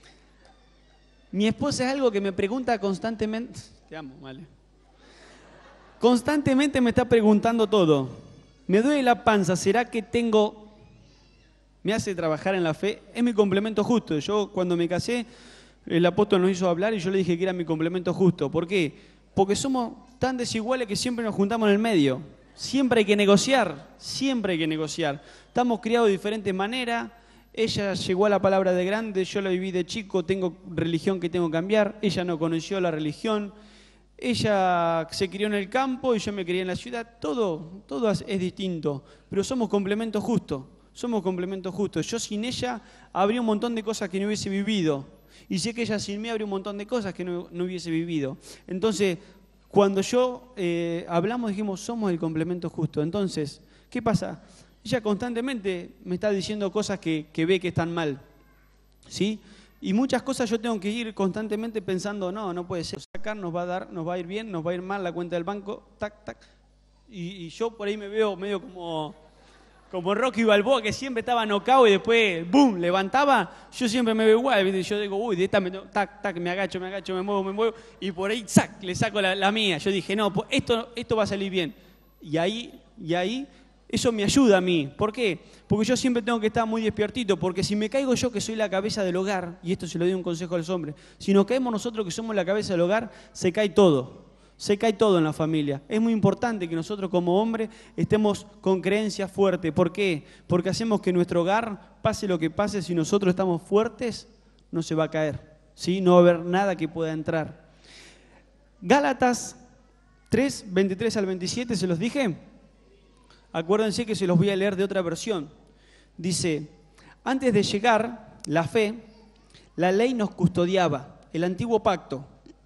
Speaker 5: Mi esposa es algo que me pregunta constantemente. Te amo, Male. Constantemente me está preguntando todo. Me duele la panza, ¿será que tengo...? Me hace trabajar en la fe. Es mi complemento justo. Yo cuando me casé, el apóstol nos hizo hablar y yo le dije que era mi complemento justo. ¿Por qué? Porque somos tan desiguales que siempre nos juntamos en el medio. Siempre hay que negociar, siempre hay que negociar. Estamos criados de diferentes maneras. Ella llegó a la palabra de grande, yo la viví de chico, tengo religión que tengo que cambiar. Ella no conoció la religión. Ella se crió en el campo y yo me crié en la ciudad. Todo, todo es distinto, pero somos complementos justos. Somos complementos justos. Yo sin ella habría un montón de cosas que no hubiese vivido. Y sé que ella sin mí habría un montón de cosas que no, no hubiese vivido. Entonces, cuando yo eh, hablamos, dijimos, somos el complemento justo. Entonces, ¿qué pasa? Ella constantemente me está diciendo cosas que, que ve que están mal. ¿Sí? Y muchas cosas yo tengo que ir constantemente pensando, no, no puede ser. Sacar nos va a dar, nos va a ir bien, nos va a ir mal la cuenta del banco, tac, tac. Y, y yo por ahí me veo medio como... como Rocky Balboa, que siempre estaba knockout y después, boom, levantaba. Yo siempre me veo igual, ¿viste? Yo digo, uy, de esta me, tac, tac, me agacho, me agacho, me muevo, me muevo. Y por ahí, ¡zac!, le saco la, la mía. Yo dije, no, pues esto, esto va a salir bien. Y ahí, y ahí, eso me ayuda a mí. ¿Por qué? Porque yo siempre tengo que estar muy despiertito, porque si me caigo yo, que soy la cabeza del hogar, y esto se lo doy un consejo a los hombres, si nos caemos nosotros que somos la cabeza del hogar, se cae todo. Se cae todo en la familia. Es muy importante que nosotros como hombres estemos con creencias fuertes. ¿Por qué? Porque hacemos que nuestro hogar, pase lo que pase, si nosotros estamos fuertes, no se va a caer, ¿sí? No va a haber nada que pueda entrar. Gálatas tres, veintitrés al veintisiete, ¿se los dije? Acuérdense que se los voy a leer de otra versión. Dice, antes de llegar la fe, la ley nos custodiaba, el antiguo pacto,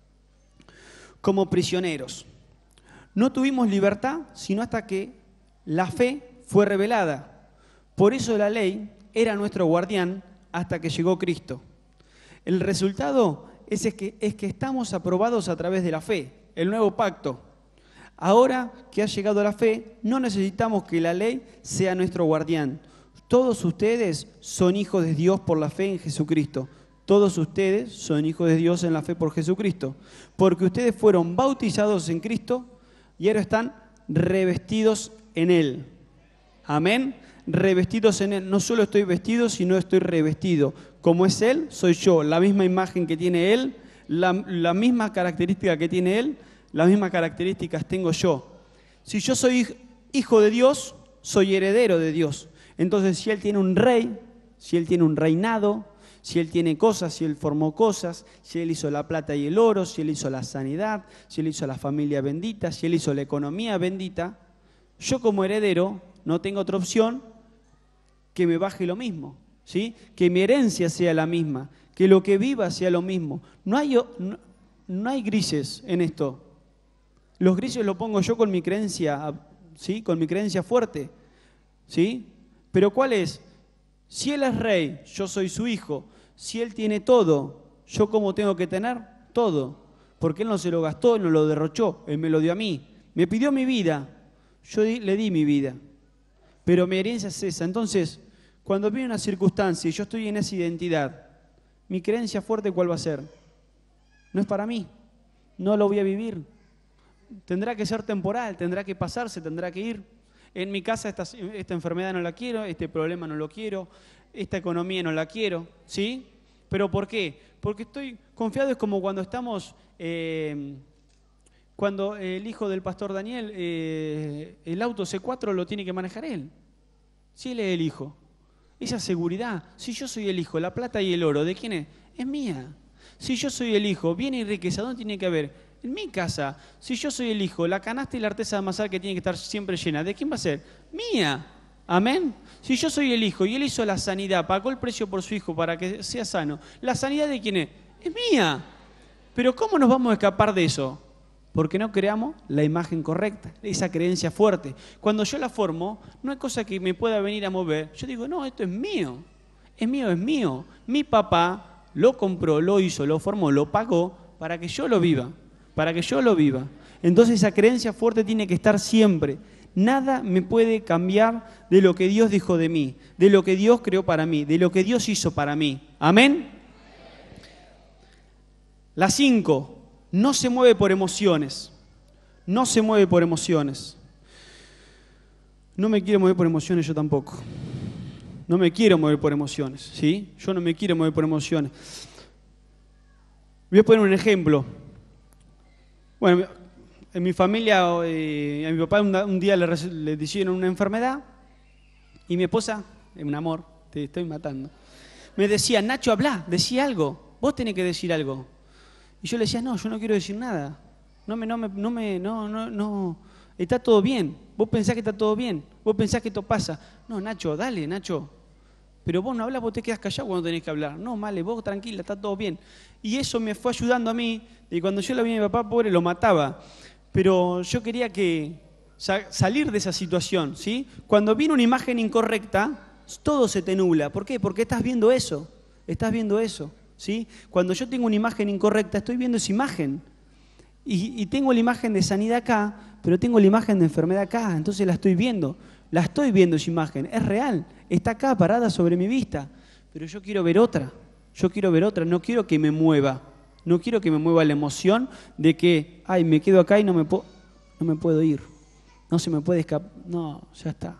Speaker 5: como prisioneros. No tuvimos libertad sino hasta que la fe fue revelada. Por eso la ley era nuestro guardián hasta que llegó Cristo. El resultado es que, es que estamos aprobados a través de la fe, el nuevo pacto. Ahora que ha llegado la fe, no necesitamos que la ley sea nuestro guardián. Todos ustedes son hijos de Dios por la fe en Jesucristo. Todos ustedes son hijos de Dios en la fe por Jesucristo, porque ustedes fueron bautizados en Cristo y ahora están revestidos en Él. Amén. Revestidos en Él. No solo estoy vestido, sino estoy revestido. Como es Él, soy yo. La misma imagen que tiene Él, la, la misma característica que tiene Él, las mismas características tengo yo. Si yo soy hijo de Dios, soy heredero de Dios. Entonces, si Él tiene un rey, si Él tiene un reinado, si Él tiene cosas, si Él formó cosas, si Él hizo la plata y el oro, si Él hizo la sanidad, si Él hizo la familia bendita, si Él hizo la economía bendita, yo como heredero no tengo otra opción que me baje lo mismo, ¿sí? Que mi herencia sea la misma, que lo que viva sea lo mismo. No hay, no, no hay grises en esto. Los grises los pongo yo con mi creencia, ¿sí? Con mi creencia fuerte, ¿sí? Pero ¿cuál es? Si Él es rey, yo soy su hijo. Si Él tiene todo, ¿yo cómo tengo que tener? Todo. Porque Él no se lo gastó, Él no lo derrochó, Él me lo dio a mí. Me pidió mi vida, yo di, le di mi vida. Pero mi herencia es esa. Entonces, cuando viene una circunstancia y yo estoy en esa identidad, mi creencia fuerte, ¿cuál va a ser? No es para mí, no lo voy a vivir. Tendrá que ser temporal, tendrá que pasarse, tendrá que ir. En mi casa esta, esta enfermedad no la quiero, este problema no lo quiero, esta economía no la quiero, ¿sí? ¿Pero por qué? Porque estoy confiado, es como cuando estamos, eh, cuando el hijo del pastor Daniel, eh, el auto C cuatro lo tiene que manejar él. Si él es el hijo. Esa seguridad, si yo soy el hijo, la plata y el oro, ¿de quién es? Es mía. Si yo soy el hijo, bien y riqueza, ¿dónde tiene que haber? En mi casa. Si yo soy el hijo, la canasta y la artesa de amasar que tiene que estar siempre llena, ¿de quién va a ser? Mía. Amén. Si yo soy el hijo y Él hizo la sanidad, pagó el precio por su hijo para que sea sano, ¿la sanidad de quién es? Es mía. Pero ¿cómo nos vamos a escapar de eso? Porque no creamos la imagen correcta, esa creencia fuerte. Cuando yo la formo, no hay cosa que me pueda venir a mover. Yo digo, no, esto es mío. Es mío, es mío. Mi papá lo compró, lo hizo, lo formó, lo pagó para que yo lo viva. Para que yo lo viva. Entonces esa creencia fuerte tiene que estar siempre. Nada me puede cambiar de lo que Dios dijo de mí, de lo que Dios creó para mí, de lo que Dios hizo para mí. ¿Amén? La cinco, no se mueve por emociones. No se mueve por emociones. No me quiero mover por emociones yo tampoco. No me quiero mover por emociones, ¿sí? Yo no me quiero mover por emociones. Voy a poner un ejemplo. Bueno, en mi familia, eh, a mi papá un, un día le, le hicieron una enfermedad y mi esposa, un amor, te estoy matando, me decía, Nacho, habla, decía algo, vos tenés que decir algo. Y yo le decía, no, yo no quiero decir nada, no me, no me, no me, no, no, no, está todo bien, vos pensás que está todo bien, vos pensás que esto pasa. No, Nacho, dale, Nacho. Pero vos no hablas, vos te quedás callado cuando tenés que hablar. No, Male, vos tranquila, está todo bien. Y eso me fue ayudando a mí. Y cuando yo la vi a mi papá, pobre, lo mataba. Pero yo quería que sa- salir de esa situación, ¿sí? Cuando viene una imagen incorrecta, todo se te nubla. ¿Por qué? Porque estás viendo eso. Estás viendo eso, ¿sí? Cuando yo tengo una imagen incorrecta, estoy viendo esa imagen. Y, y tengo la imagen de sanidad acá, pero tengo la imagen de enfermedad acá. Entonces la estoy viendo. la estoy viendo esa imagen, es real, está acá parada sobre mi vista, pero yo quiero ver otra, yo quiero ver otra, no quiero que me mueva, no quiero que me mueva la emoción de que, ay, me quedo acá y no me, po- no me puedo ir, no se me puede escapar, no, ya está,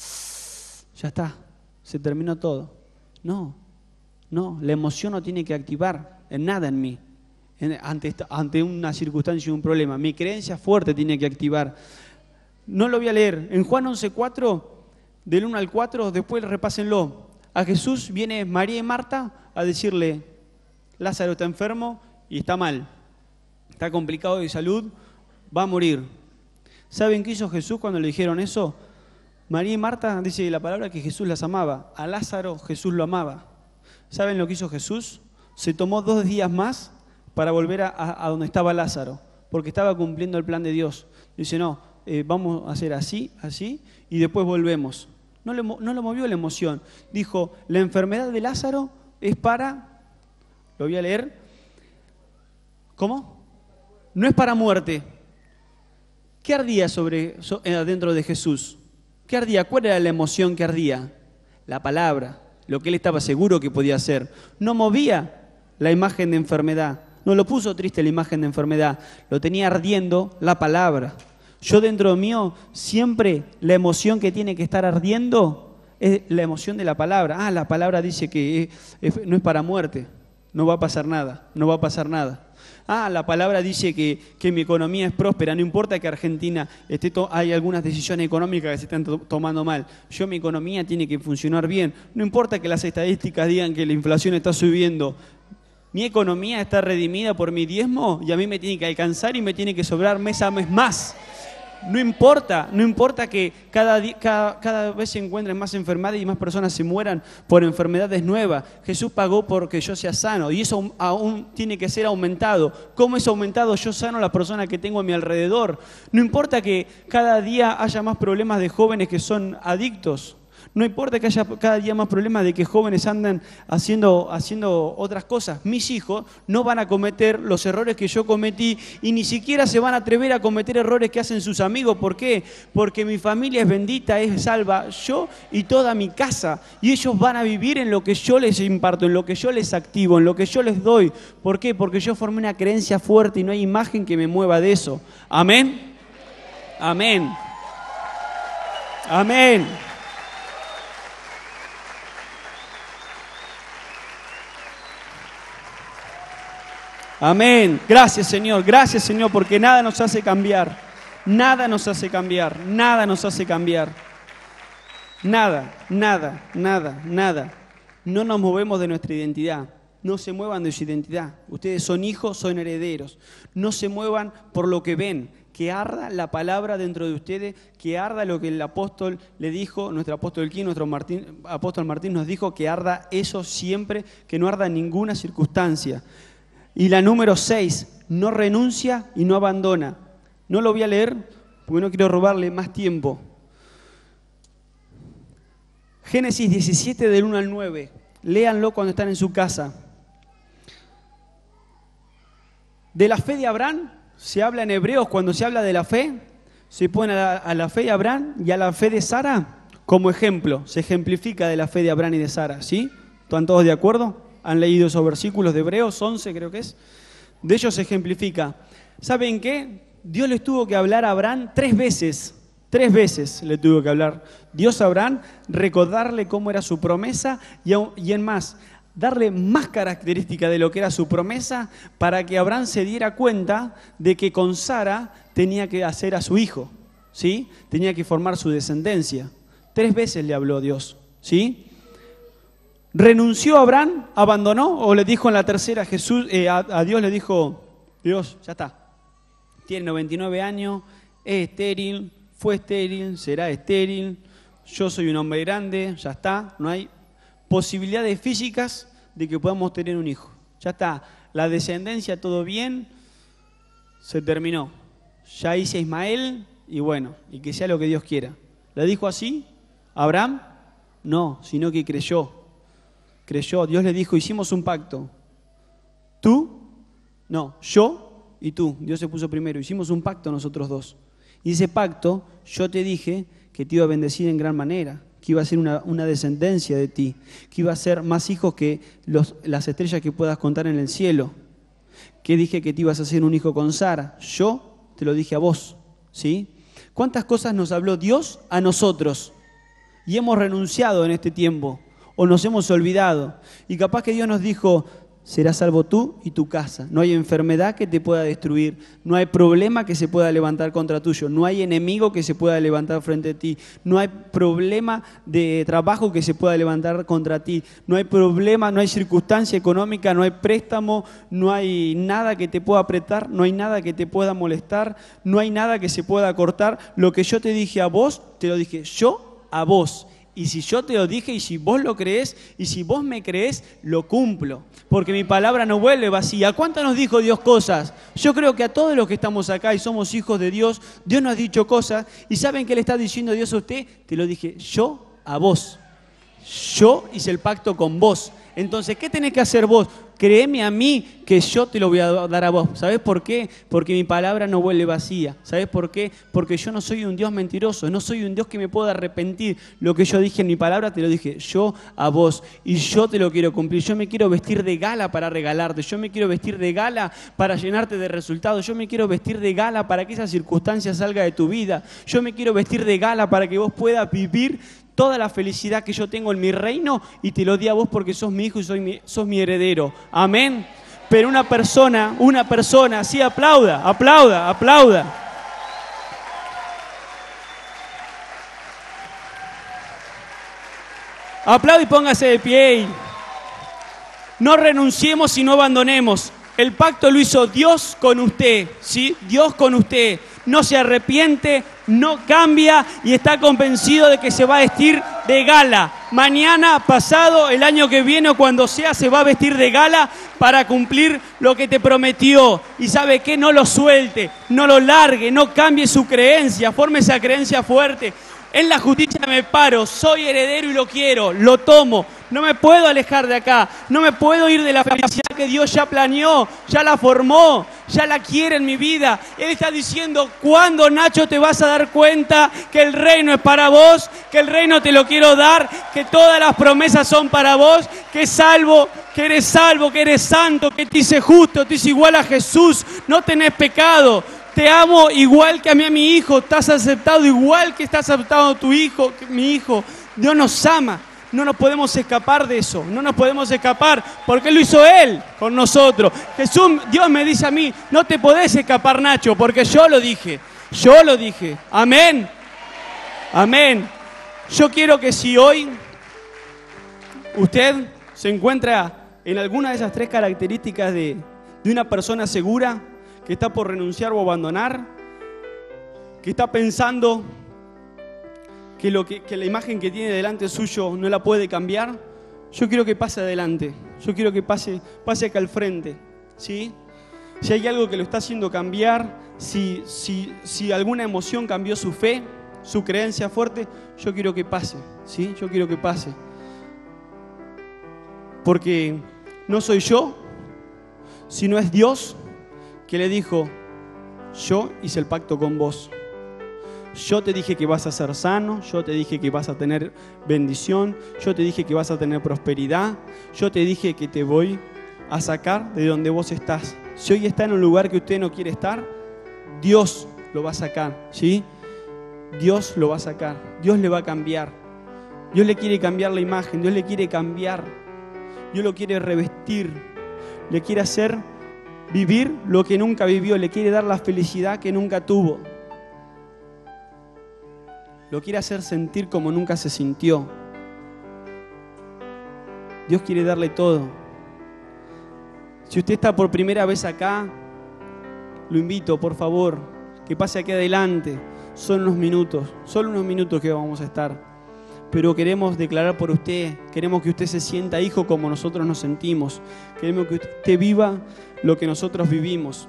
Speaker 5: ya está, se terminó todo. No, no, la emoción no tiene que activar en nada en mí, en, ante, esta, ante una circunstancia y un problema. Mi creencia fuerte tiene que activar. No lo voy a leer. En Juan once cuatro, del uno al cuatro, después repásenlo. A Jesús viene María y Marta a decirle, Lázaro está enfermo y está mal, está complicado de salud, va a morir. ¿Saben qué hizo Jesús cuando le dijeron eso? María y Marta, dice la palabra que Jesús las amaba. A Lázaro Jesús lo amaba. ¿Saben lo que hizo Jesús? Se tomó dos días más para volver a, a, a donde estaba Lázaro, porque estaba cumpliendo el plan de Dios. Dice, no, eh, vamos a hacer así, así, y después volvemos. No, le, no lo movió la emoción. Dijo, la enfermedad de Lázaro es para, lo voy a leer, ¿cómo? No es para muerte. ¿Qué ardía sobre, so, dentro de Jesús? ¿Qué ardía? ¿Cuál era la emoción que ardía? La palabra, lo que él estaba seguro que podía hacer. No movía la imagen de enfermedad, no lo puso triste la imagen de enfermedad, lo tenía ardiendo la palabra. Yo dentro mío siempre la emoción que tiene que estar ardiendo es la emoción de la palabra. Ah, la palabra dice que es, es, no es para muerte, no va a pasar nada, no va a pasar nada. Ah, la palabra dice que, que mi economía es próspera, no importa que Argentina esté to- hay algunas decisiones económicas que se están to- tomando mal. Yo, mi economía tiene que funcionar bien. No importa que las estadísticas digan que la inflación está subiendo. Mi economía está redimida por mi diezmo y a mí me tiene que alcanzar y me tiene que sobrar mes a mes más. No importa, no importa que cada, di- cada, cada vez se encuentren más enfermedades y más personas se mueran por enfermedades nuevas. Jesús pagó porque yo sea sano y eso aún, aún tiene que ser aumentado. ¿Cómo es aumentado? Yo sano a la persona que tengo a mi alrededor. No importa que cada día haya más problemas de jóvenes que son adictos. No importa que haya cada día más problemas de que jóvenes andan haciendo, haciendo otras cosas. Mis hijos no van a cometer los errores que yo cometí y ni siquiera se van a atrever a cometer errores que hacen sus amigos. ¿Por qué? Porque mi familia es bendita, es salva, yo y toda mi casa. Y ellos van a vivir en lo que yo les imparto, en lo que yo les activo, en lo que yo les doy. ¿Por qué? Porque yo formé una creencia fuerte y no hay imagen que me mueva de eso. Amén. Amén. Amén. Amén. Gracias, Señor. Gracias, Señor, porque nada nos hace cambiar. Nada nos hace cambiar. Nada nos hace cambiar. Nada, nada, nada, nada. No nos movemos de nuestra identidad. No se muevan de su identidad. Ustedes son hijos, son herederos. No se muevan por lo que ven. Que arda la palabra dentro de ustedes, que arda lo que el apóstol le dijo, nuestro apóstol Kim, nuestro Martín, apóstol Martín nos dijo, que arda eso siempre, que no arda en ninguna circunstancia. Y la número seis, no renuncia y no abandona. No lo voy a leer porque no quiero robarle más tiempo. Génesis diecisiete del uno al nueve. Léanlo cuando están en su casa. De la fe de Abraham se habla en Hebreos, cuando se habla de la fe, se pone a la, a la fe de Abraham y a la fe de Sara como ejemplo. Se ejemplifica de la fe de Abraham y de Sara, ¿sí? ¿Están todos de acuerdo? ¿Han leído esos versículos de Hebreos once, creo que es? De ellos se ejemplifica. ¿Saben qué? Dios les tuvo que hablar a Abraham tres veces. Tres veces le tuvo que hablar Dios a Abraham, recordarle cómo era su promesa y, y en más, darle más características de lo que era su promesa para que Abraham se diera cuenta de que con Sara tenía que hacer a su hijo, ¿sí? Tenía que formar su descendencia. Tres veces le habló Dios, ¿sí? ¿Renunció Abraham? ¿Abandonó? ¿O le dijo en la tercera Jesús, eh, a, a Dios le dijo, Dios, ya está, tiene noventa y nueve años, es estéril, fue estéril, será estéril, yo soy un hombre grande, ya está, no hay posibilidades físicas de que podamos tener un hijo. Ya está, la descendencia, todo bien, se terminó. Ya hice a Ismael y bueno, y que sea lo que Dios quiera. ¿Le dijo así Abraham? No, sino que creyó. Creyó, Dios le dijo, hicimos un pacto. Tú, no, yo y tú. Dios se puso primero, hicimos un pacto nosotros dos. Y ese pacto, yo te dije que te iba a bendecir en gran manera, que iba a ser una, una descendencia de ti, que iba a ser más hijos que los, las estrellas que puedas contar en el cielo. Que dije que te ibas a hacer un hijo con Sara. Yo te lo dije a vos, ¿sí? ¿Cuántas cosas nos habló Dios a nosotros? Y hemos renunciado en este tiempo, o nos hemos olvidado. Y capaz que Dios nos dijo, serás salvo tú y tu casa. No hay enfermedad que te pueda destruir, no hay problema que se pueda levantar contra tuyo, no hay enemigo que se pueda levantar frente a ti, no hay problema de trabajo que se pueda levantar contra ti, no hay problema, no hay circunstancia económica, no hay préstamo, no hay nada que te pueda apretar, no hay nada que te pueda molestar, no hay nada que se pueda cortar. Lo que yo te dije a vos, te lo dije yo a vos. Y si yo te lo dije, y si vos lo creés, y si vos me creés, lo cumplo. Porque mi palabra no vuelve vacía. ¿Cuánto nos dijo Dios cosas? Yo creo que a todos los que estamos acá y somos hijos de Dios, Dios nos ha dicho cosas. ¿Y saben qué le está diciendo Dios a usted? Te lo dije yo a vos. Yo hice el pacto con vos. Entonces, ¿qué tenés que hacer vos? Créeme a mí que yo te lo voy a dar a vos. ¿Sabés por qué? Porque mi palabra no vuelve vacía. ¿Sabés por qué? Porque yo no soy un Dios mentiroso, no soy un Dios que me pueda arrepentir. Lo que yo dije en mi palabra te lo dije yo a vos y yo te lo quiero cumplir. Yo me quiero vestir de gala para regalarte, yo me quiero vestir de gala para llenarte de resultados, yo me quiero vestir de gala para que esa circunstancia salga de tu vida, yo me quiero vestir de gala para que vos puedas vivir toda la felicidad que yo tengo en mi reino y te lo di a vos porque sos mi hijo y soy mi, sos mi heredero. Amén. Pero una persona, una persona, sí, aplauda, aplauda, aplauda. Aplauda y póngase de pie. Y no renunciemos y no abandonemos. El pacto lo hizo Dios con usted, ¿sí? Dios con usted. No se arrepiente, no cambia y está convencido de que se va a vestir de gala. Mañana, pasado, el año que viene o cuando sea, se va a vestir de gala para cumplir lo que te prometió. Y ¿sabe qué? No lo suelte, no lo largue, no cambie su creencia, forme esa creencia fuerte. En la justicia me paro, soy heredero y lo quiero, lo tomo. No me puedo alejar de acá, no me puedo ir de la felicidad que Dios ya planeó, ya la formó, ya la quiere en mi vida. Él está diciendo, ¿cuándo, Nacho, te vas a dar cuenta que el reino es para vos? Que el reino te lo quiero dar, que todas las promesas son para vos, que salvo, que eres salvo, que eres santo, que te hice justo, te hice igual a Jesús, no tenés pecado. Te amo igual que a mí a mi hijo, estás aceptado igual que estás aceptado a tu hijo, que mi hijo. Dios nos ama, no nos podemos escapar de eso, no nos podemos escapar porque lo hizo Él con nosotros. Jesús, Dios me dice a mí, no te podés escapar, Nacho, porque yo lo dije, yo lo dije. Amén, amén. Yo quiero que si hoy usted se encuentra en alguna de esas tres características de, de una persona segura, que está por renunciar o abandonar, que está pensando que, lo que, que la imagen que tiene delante suyo no la puede cambiar, yo quiero que pase adelante, yo quiero que pase, pase acá al frente, ¿sí? Si hay algo que lo está haciendo cambiar, si, si, si alguna emoción cambió su fe, su creencia fuerte, yo quiero que pase, ¿sí? Yo quiero que pase. Porque no soy yo, sino es Dios que le dijo, yo hice el pacto con vos. Yo te dije que vas a ser sano, yo te dije que vas a tener bendición, yo te dije que vas a tener prosperidad, yo te dije que te voy a sacar de donde vos estás. Si hoy está en un lugar que usted no quiere estar, Dios lo va a sacar, ¿sí? Dios lo va a sacar, Dios le va a cambiar. Dios le quiere cambiar la imagen, Dios le quiere cambiar, Dios lo quiere revestir, le quiere hacer vivir lo que nunca vivió, le quiere dar la felicidad que nunca tuvo. Lo quiere hacer sentir como nunca se sintió. Dios quiere darle todo. Si usted está por primera vez acá, lo invito, por favor, que pase aquí adelante. Son unos minutos, solo unos minutos que vamos a estar. Pero queremos declarar por usted, queremos que usted se sienta hijo como nosotros nos sentimos. Queremos que usted viva lo que nosotros vivimos.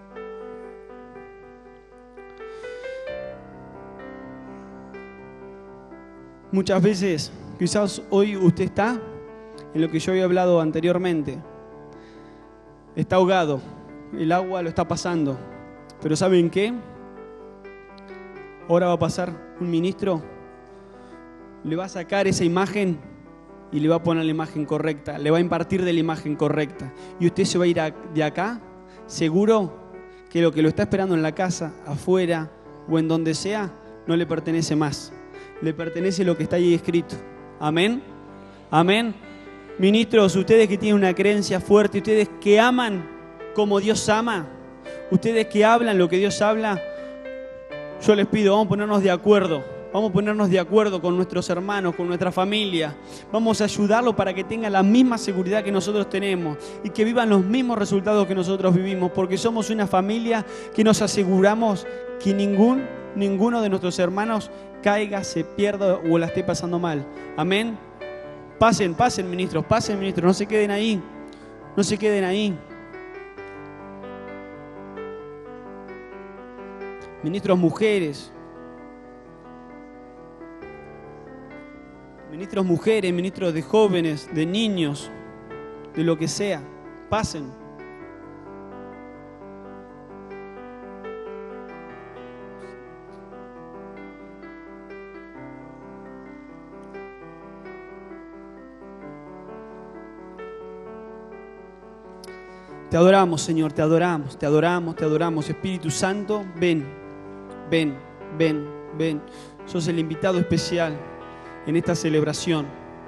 Speaker 5: Muchas veces, quizás hoy usted está en lo que yo había hablado anteriormente. Está ahogado, el agua lo está pasando. Pero ¿saben qué? Ahora va a pasar un ministro le va a sacar esa imagen y le va a poner la imagen correcta, le va a impartir de la imagen correcta. Y usted se va a ir a, de acá, seguro que lo que lo está esperando en la casa, afuera o en donde sea, no le pertenece más. Le pertenece lo que está ahí escrito. Amén. Amén. Ministros, ustedes que tienen una creencia fuerte, ustedes que aman como Dios ama, ustedes que hablan lo que Dios habla, yo les pido, vamos a ponernos de acuerdo. Vamos a ponernos de acuerdo con nuestros hermanos, con nuestra familia. Vamos a ayudarlos para que tengan la misma seguridad que nosotros tenemos y que vivan los mismos resultados que nosotros vivimos, porque somos una familia que nos aseguramos que ningún, ninguno de nuestros hermanos caiga, se pierda o la esté pasando mal. Amén. Pasen, pasen, ministros, pasen, ministros, no se queden ahí, no se queden ahí. Ministros mujeres. Ministros mujeres, ministros de jóvenes, de niños, de lo que sea, pasen. Te adoramos, Señor, te adoramos, te adoramos, te adoramos. Espíritu Santo, ven, ven, ven, ven. Sos el invitado especial en esta celebración.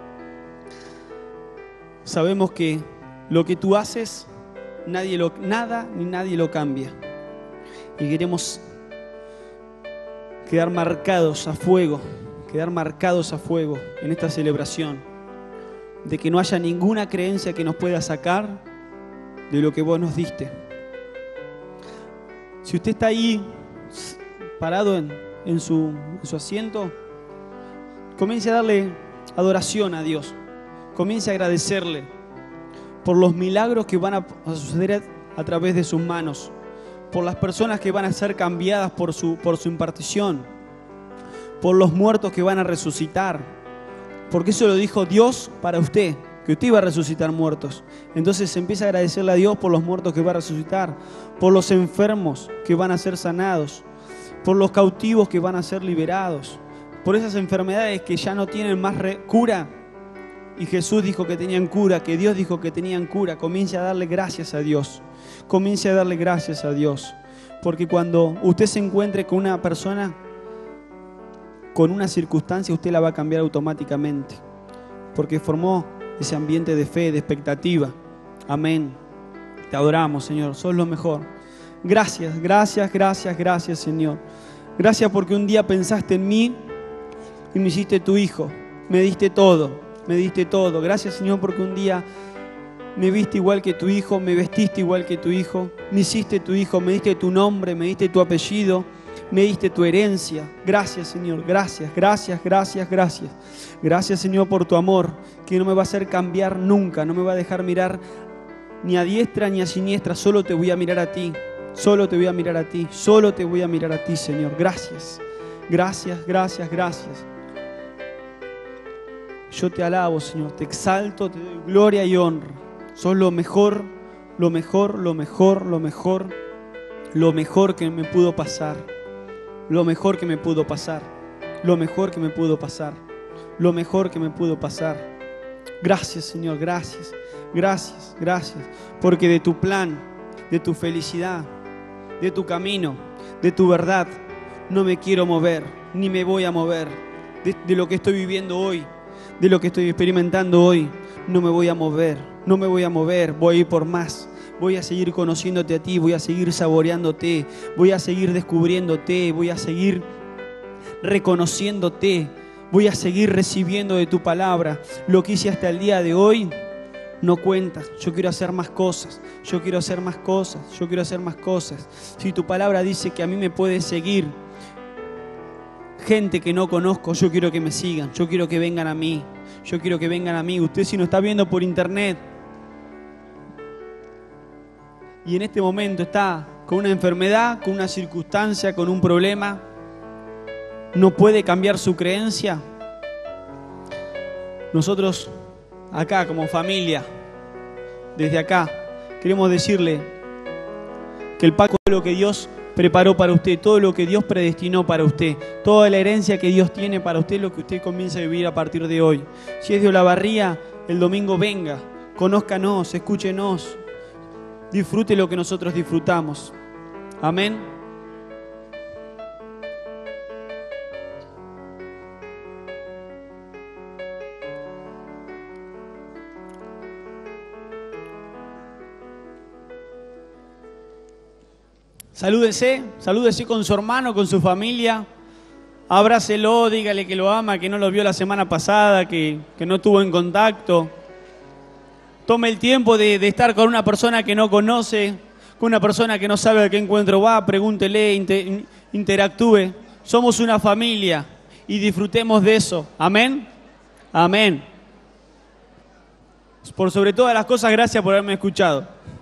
Speaker 5: Sabemos que lo que tú haces, nadie lo, nada ni nadie lo cambia. Y queremos quedar marcados a fuego, quedar marcados a fuego en esta celebración, de que no haya ninguna creencia que nos pueda sacar de lo que vos nos diste. Si usted está ahí parado en, en, su, en su asiento, comience a darle adoración a Dios. Comience a agradecerle por los milagros que van a suceder a través de sus manos, por las personas que van a ser cambiadas por su, por su impartición, por los muertos que van a resucitar, porque eso lo dijo Dios para usted, que usted iba a resucitar muertos. Entonces empieza a agradecerle a Dios por los muertos que va a resucitar, por los enfermos que van a ser sanados, por los cautivos que van a ser liberados, por esas enfermedades que ya no tienen más cura, y Jesús dijo que tenían cura, que Dios dijo que tenían cura. Comience a darle gracias a Dios, comience a darle gracias a Dios, porque cuando usted se encuentre con una persona, con una circunstancia, usted la va a cambiar automáticamente, porque formó ese ambiente de fe, de expectativa. Amén. Te adoramos, Señor, sos lo mejor. Gracias, gracias, gracias, gracias, Señor. Gracias porque un día pensaste en mí y me hiciste tu hijo, me diste todo, me diste todo. Gracias, Señor, porque un día me viste igual que tu hijo, me vestiste igual que tu hijo, me hiciste tu hijo, me diste tu nombre, me diste tu apellido, me diste tu herencia. Gracias, Señor, gracias, gracias, gracias, gracias. Gracias, Señor, por tu amor, que no me va a hacer cambiar nunca, no me va a dejar mirar ni a diestra ni a siniestra, solo te voy a mirar a ti, solo te voy a mirar a ti, solo te voy a mirar a ti, Señor. Gracias, gracias, gracias, gracias. Yo te alabo, Señor, te exalto, te doy gloria y honra. Sos lo mejor, lo mejor, lo mejor, lo mejor, lo mejor que me pudo pasar. Lo mejor que me pudo pasar. Lo mejor que me pudo pasar. Lo mejor que me pudo pasar. Gracias, Señor, gracias, gracias, gracias. Porque de tu plan, de tu felicidad, de tu camino, de tu verdad, no me quiero mover, ni me voy a mover. De, de lo que estoy viviendo hoy, de lo que estoy experimentando hoy, no me voy a mover, no me voy a mover, voy a ir por más. Voy a seguir conociéndote a ti, voy a seguir saboreándote, voy a seguir descubriéndote, voy a seguir reconociéndote, voy a seguir recibiendo de tu palabra. Lo que hice hasta el día de hoy no cuenta. Yo quiero hacer más cosas, yo quiero hacer más cosas, yo quiero hacer más cosas. Si tu palabra dice que a mí me puede seguir gente que no conozco, yo quiero que me sigan, yo quiero que vengan a mí, yo quiero que vengan a mí. Usted, si nos está viendo por internet y en este momento está con una enfermedad, con una circunstancia, con un problema, no puede cambiar su creencia, nosotros acá como familia, desde acá, queremos decirle que el pacto de lo que Dios preparó para usted, todo lo que Dios predestinó para usted, toda la herencia que Dios tiene para usted, lo que usted comienza a vivir a partir de hoy. Si es de Olavarría, el domingo venga, conózcanos, escúchenos, disfrute lo que nosotros disfrutamos. Amén. Salúdese, salúdese con su hermano, con su familia, abrácelo, dígale que lo ama, que no lo vio la semana pasada, que, que no tuvo en contacto. Tome el tiempo de, de estar con una persona que no conoce, con una persona que no sabe a qué encuentro va, pregúntele, inter, interactúe. Somos una familia y disfrutemos de eso. Amén. Amén. Por sobre todas las cosas, gracias por haberme escuchado.